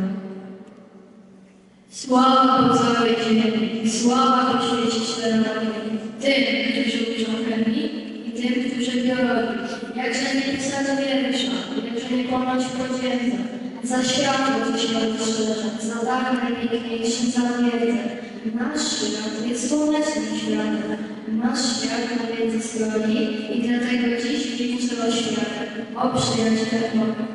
Sława po całej ziemi, sława oświecicielom, tym, którzy uczą chemii i tym, którzy biologii. Jakże nie pisać wiersza, jakże nie ponoć podzięce, za światło, co się rozszerza, za dar najpiękniejszy, za wiedzę. Nasz świat jest słonecznym światem, nasz świat na wiedzy stroni i dlatego dziś w Dzień Świata o przyjaciele mowy.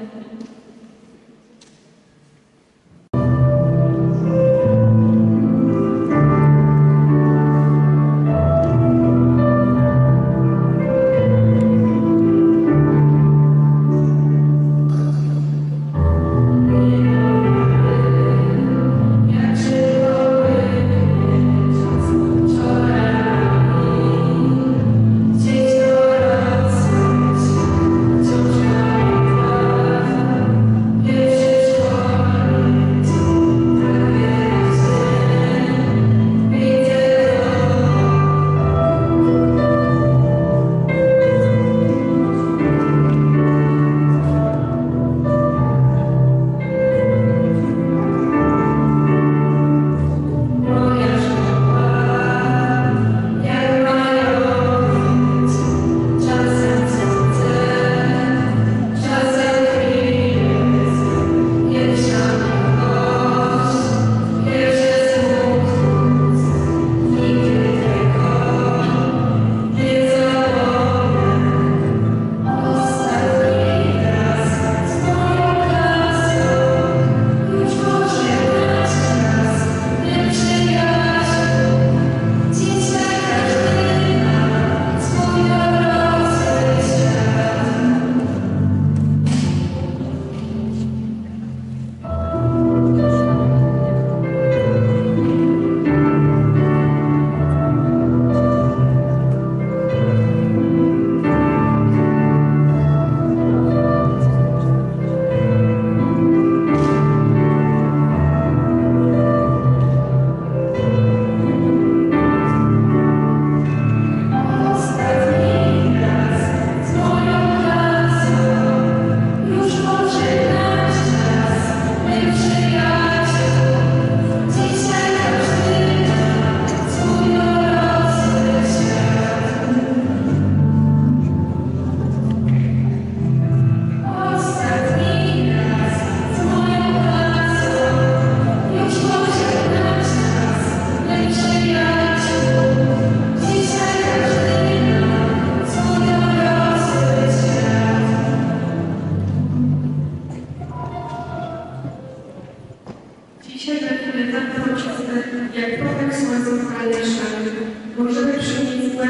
Dzieci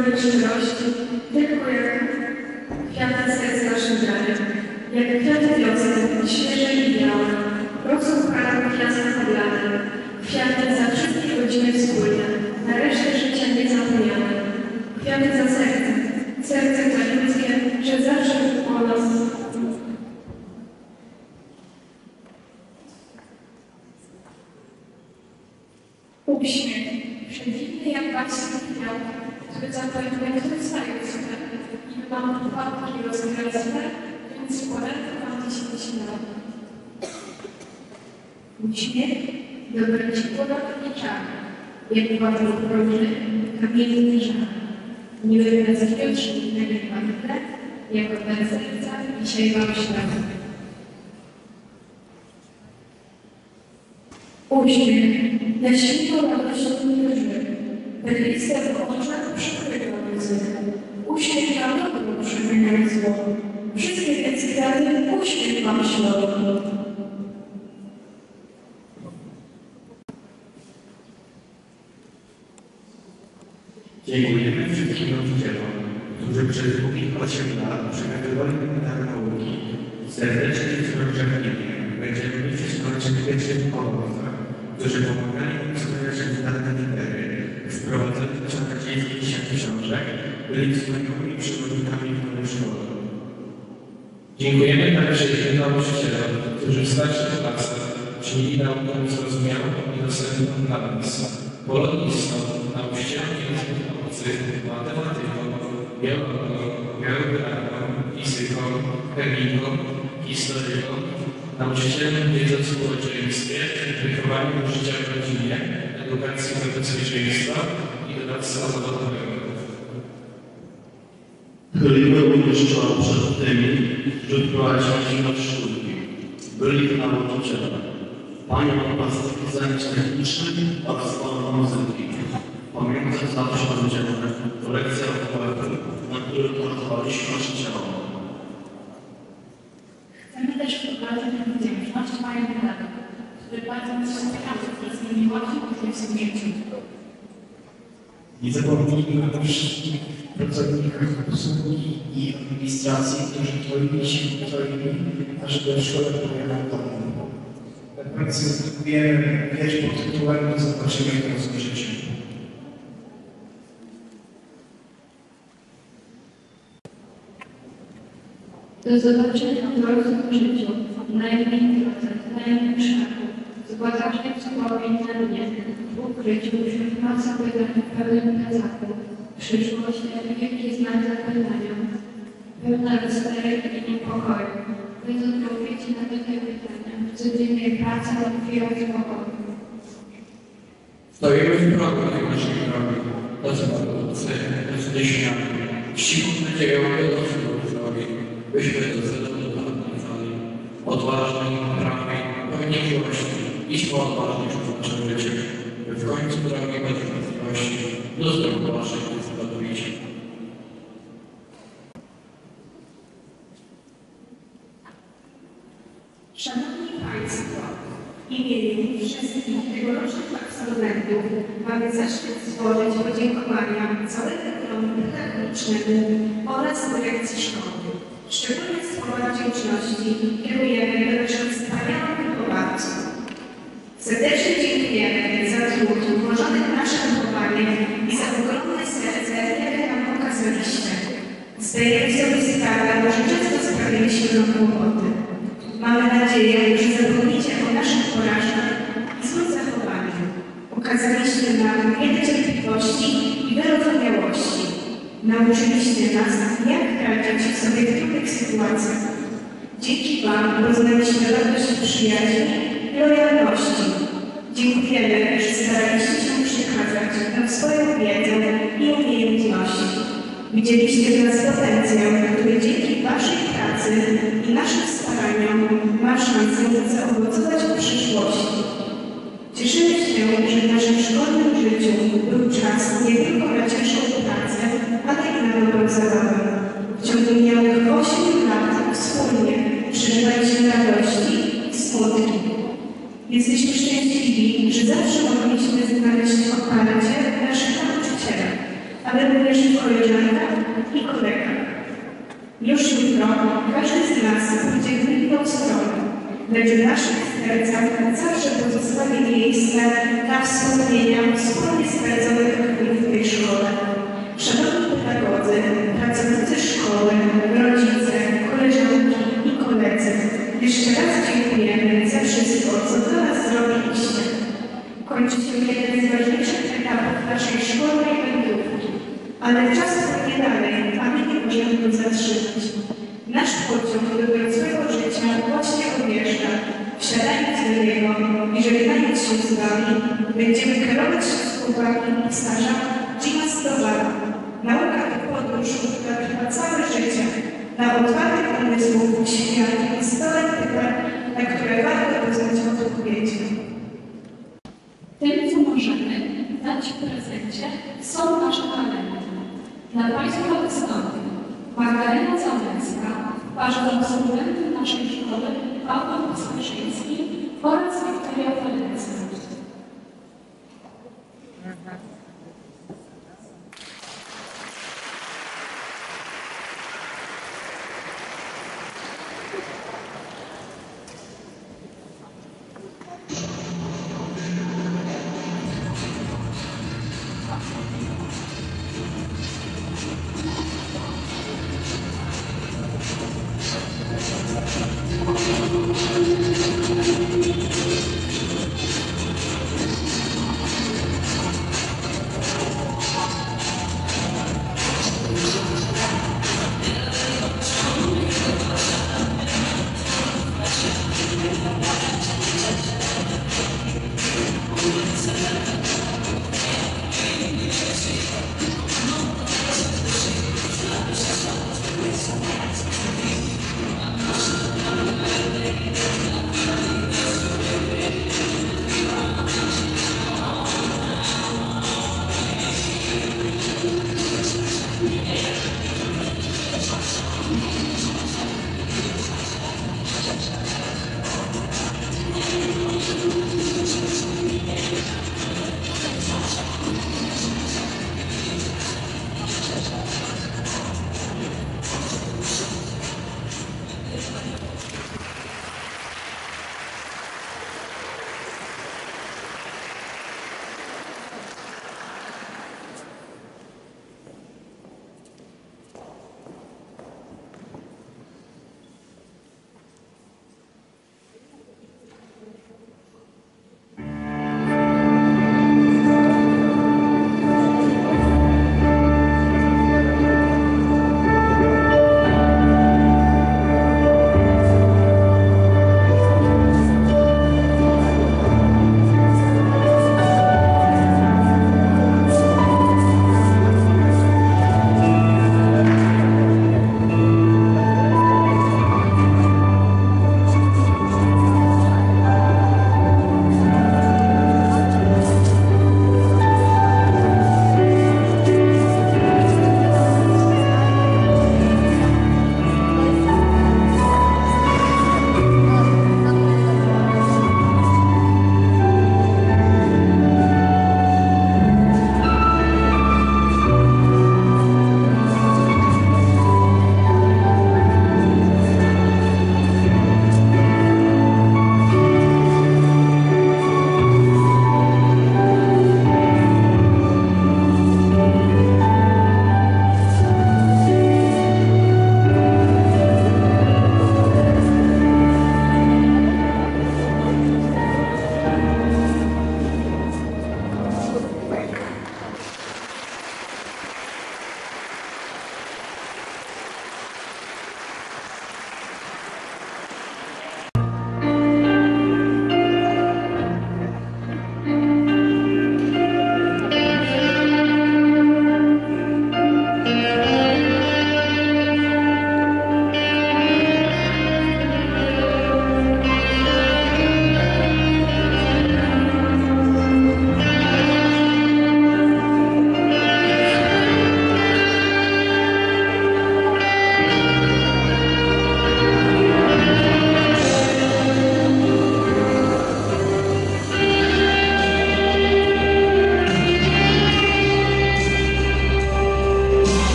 pełni szczerości, tylko jak kwiaty serca naszym darem, jak kwiaty wiosny, świeże i białe, rosą parą gwiazd pod latem, kwiaty za wszystkie godziny wspólne, na resztę życia niezapomniane, kwiaty za serce, serce za ludzkie, że zawsze o nas. Uśmiech, przedziwny jak pański kwiat, który zapewne ktoś znają sobie i mam podpadki rozgwiazne, więc polecam wam się śmiał. Uśmiech, dobre ciepło nie czarne, jak bardzo prożny, kamienny żar. Miły bez wieczny, jak pamiętę, jako bez serca dzisiaj wam ślad. Uśmiech, na świętą radością mierzy, perliste w oczach przykrywa łzy. Uśmiech na dobro przemienia zło. Wszystkie te cytaty uśmiech wam ślą. Dziękujemy wszystkim nauczycielom, którzy przez długich osiem lat przekazywali dar nauki. Serdecznie i rozrzewnienie będziemy liczyć na czynniczych pomocach, którzy pomagali nam spełniać wydatne litery, wprowadzali czarodziejskich książek, byli wspaniałymi przewodnikami w nowej szkole. Dziękujemy także innym nauczycielom, którzy w starszych klasach czynili naukę zrozumiałą i dostępną dla nas. Polonistom, nauczycielom języków obcych, matematykom, biologom, geografom, fizykom, chemikom, historykom, nauczycielom wiedzy o społeczeństwie, wychowaniu życia w rodzinie, edukacji do bezpieczeństwa i doradztwa zawodowego. Chylimy również czoła przed tymi, którzy prowadzili nas szkółki. Byli to nauczyciele, panią opasów zajęć technicznych oraz pana muzyki. Pamiętam zawsze będziemy to lekcja o na których uratowaliśmy nasze ciało. Chcemy też pokazać wdzięczność Panią Pedagog, który bardzo nas wspierał przez miłość i w współżyciu. Nie zapomnijmy o wszystkich pracownikach obsługi i administracji, którzy tworzyli się tworzyli, ażeby szkoła była w domu. Na końcu dziękujemy wiersz pod tytułem Zobaczymy w naszym życiu. Do zobaczenia w dorosłym życiu, na innej drodze, na innym szaku, z błagacznym słowiem na mnie, w ukryciu wśród masa pytań w pełnym kazaku, przyszłość jak wielki znak zapytania, pełna rozterek i niepokoju, bez odpowiedzi na te pytania, w codziennej pracy chwilą spokoju. Stoimy w progu najważniejszej drogi, do zbawcy, do nieśmiały, siłą nadzieją wielostną drogi, byśmy do celu dotarli, odważni, prawi, pełni miłości, idźmy odważnie w naszym życiu, by w końcu drogi bez wątpliwości lustro waszych zbawić. Szanowni Państwo, w imieniu wszystkich tegorocznych absolwentów mamy zaszczyt złożyć podziękowania całemu grono pedagogicznemu oraz dyrekcji szkoły. Szczególnie słowa wdzięczności kierujemy do naszych wspaniałych wychowawców. Serdecznie dziękujemy za trud włożony w nasze wychowanie i za ogromne serce, jakie nam okazaliście. Zdajemy sobie sprawę, że często sprawiliśmy nam kłopoty. Mamy nadzieję, że zapomnicie o naszych porażkach i złym zachowaniu. Okazaliście nam wiele cierpliwości i wyrozumiałości. Nauczyliście nas, jak radzić sobie w trudnych sytuacjach. Dzięki Wam poznaliśmy radość przyjaźni i lojalności. Dziękujemy, że staraliście się przekazać nam swoją wiedzę i umiejętności. Widzieliście w nas potencjał, który dzięki Waszej pracy i naszym staraniom ma szansę zaowocować w przyszłości. Cieszymy się, że w naszym szkolnym życiu był czas nie tylko na ciężką pracę, ale i na dobrą zabawę. W ciągu minionych ośmiu lat wspólnie przeżywaliśmy radości i smutki. Jesteśmy szczęśliwi, że zawsze mogliśmy znaleźć oparcie w naszych nauczycielach, a ale również w koleżankach i kolegach. Już jutro każdy z nas pójdzie w inną stronę, lecz w naszych sercach zawsze pozostanie miejsce na wspomnienia wspólnie spędzonych chwil w tej szkole. Szanowni pedagodzy, pracownicy szkoły, rodzice, koleżanki i koledzy, jeszcze raz dziękujemy za wszystko, co dla nas zrobiliście. Kończy się jeden z ważniejszych etapów naszej szkolnej wędrówki, ale czas płynie dalej, a my nie możemy go zatrzymać. Nasz pociąg do dorosłego życia właśnie odjeżdża. Wsiadając do niego i żegnając się z wami, będziemy kierować się słowami pisarza Jima Stowara. Nauka to podróż, która trwa całe życie. Na otwartych umysłów świat jest stole pytań, na które warto poznać odpowiedzi. Tym, co możemy dać w prezencie, są nasze talenty. Dla Państwa wystąpi Magdalena Załęcka, ważna absolwentka naszej szkoły, Paweł Słyszyński oraz Wiktoria Walencja. Thank you.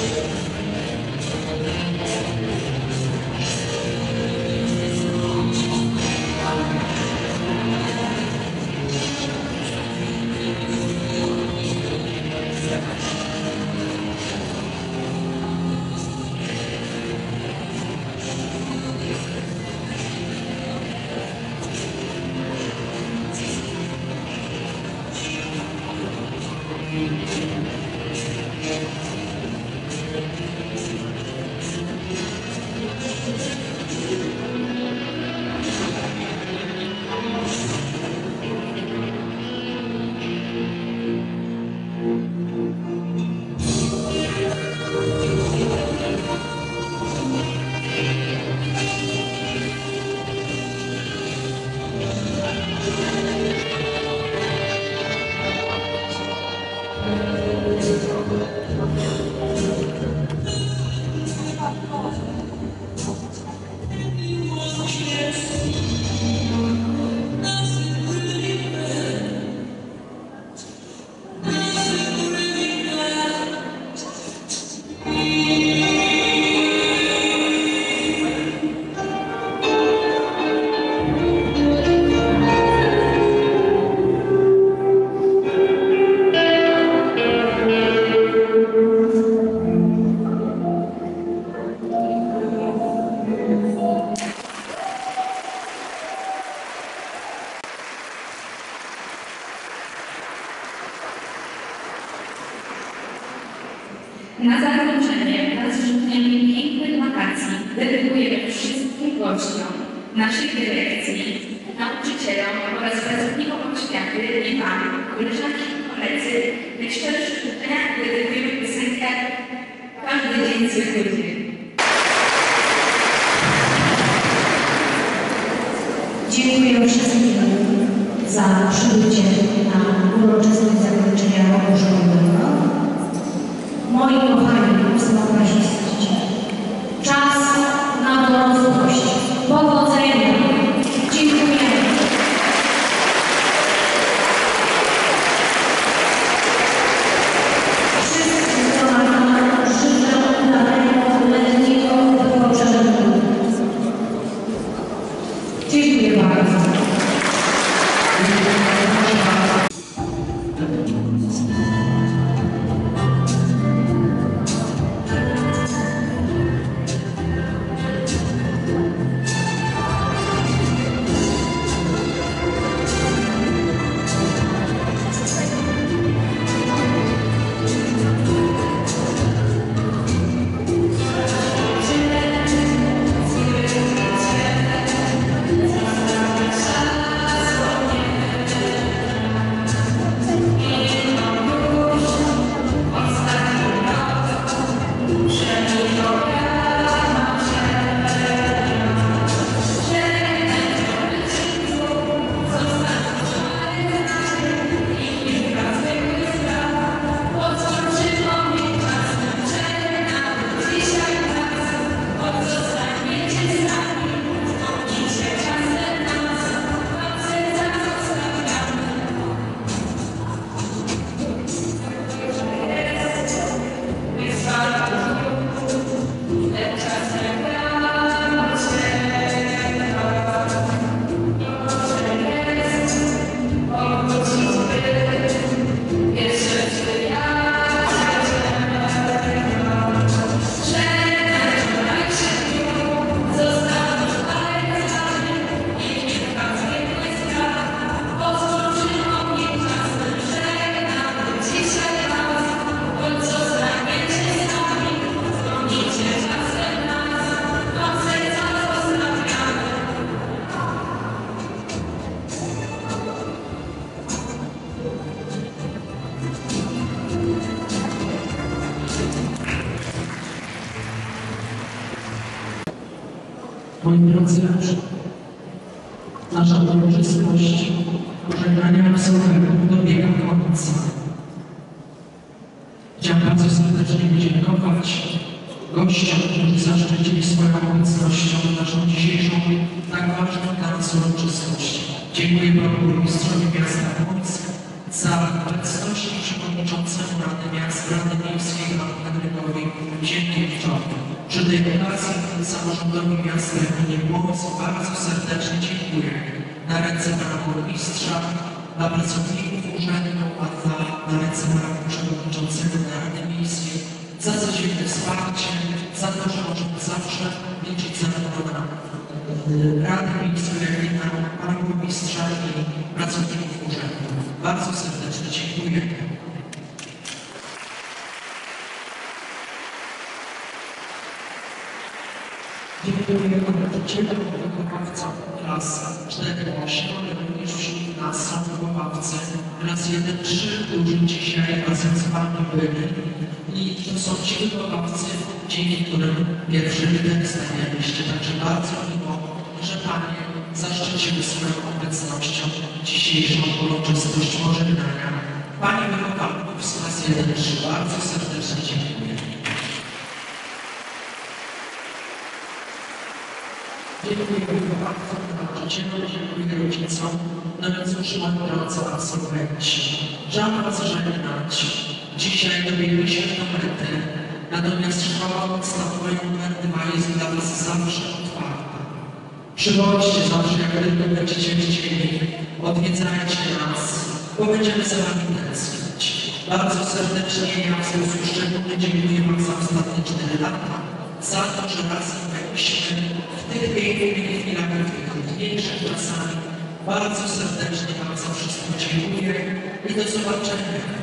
Na zakończenie wraz z życzeniem pięknych wakacji dedykujemy wszystkim gościom naszej dyrekcji, nauczycielom oraz pracownikom oświaty i Wam, koleżanki i koledzy, najszczersze życzenia dedykujemy piosenkę Każdy dzień zwykły dzień. Dziękuję wszystkim za przybycie na uroczystość zakończenia roku szkolnego. Moi kochani współpracownicy, czas na dorosłość. Powodzenia! Dziękuję. Wszystkim zgromadzonym życzę udanego letniego wypoczynku. Dziękuję bardzo. Moi drodzy, nasza uroczystość pożegnania absolwentów dobiega końca. Chciałem bardzo serdecznie podziękować gościom, którzy zaszczycili swoją obecnością naszą dzisiejszą, tak ważną dla nas uroczystość. Dziękuję panu burmistrzowi miasta Płock za obecność i przewodniczącemu Rady Miasta, Rady Miejskiej panu Henrykowi Zienkiewiczowi. Przy tej okazji samorządowi miasta gminy Głowicz bardzo serdecznie dziękuję. Na ręce pana burmistrza, dla pracowników urzędu, a dla, na ręce pana przewodniczącego Rady Miejskiej za codzienne wsparcie, za to, że możemy zawsze liczyć zarówno na Radę Miejską, jak i na pana burmistrza i pracowników urzędu. Bardzo serdecznie dziękuję. Dziękuję nauczycielom, wychowawcom klas cztery osiem, ale również wśród nas są wychowawcy klas jeden trzy, którzy dzisiaj razem z wami byli. I to są ci wychowawcy, dzięki którym pierwszy tekst znajdzieliście. Także bardzo miło, że panie zaszczyciły swoją obecnością dzisiejszą uroczystość pożegnania. Pani wychowawców z klas jeden trzy, bardzo serdecznie dziękuję. Dziękuję wychowawcom, nauczycielom, dziękuję rodzicom, no więc już moi drodzy absolwenci. Żal was żegnać. Dzisiaj dobiegliśmy do mety, natomiast szkoła podstawowa numer dwa jest dla was zawsze otwarta. Przychodźcie zawsze, jak tylko będziecie chcieli, odwiedzajcie nas, bo będziemy za wami tęsknić. Bardzo serdecznie ja w sposób szczególny dziękuję wam za ostatnie cztery lata, za to, że razem byliśmy w tych pięknych chwilach, w tych trudniejszych czasami. Bardzo serdecznie wam za wszystko dziękuję i do zobaczenia.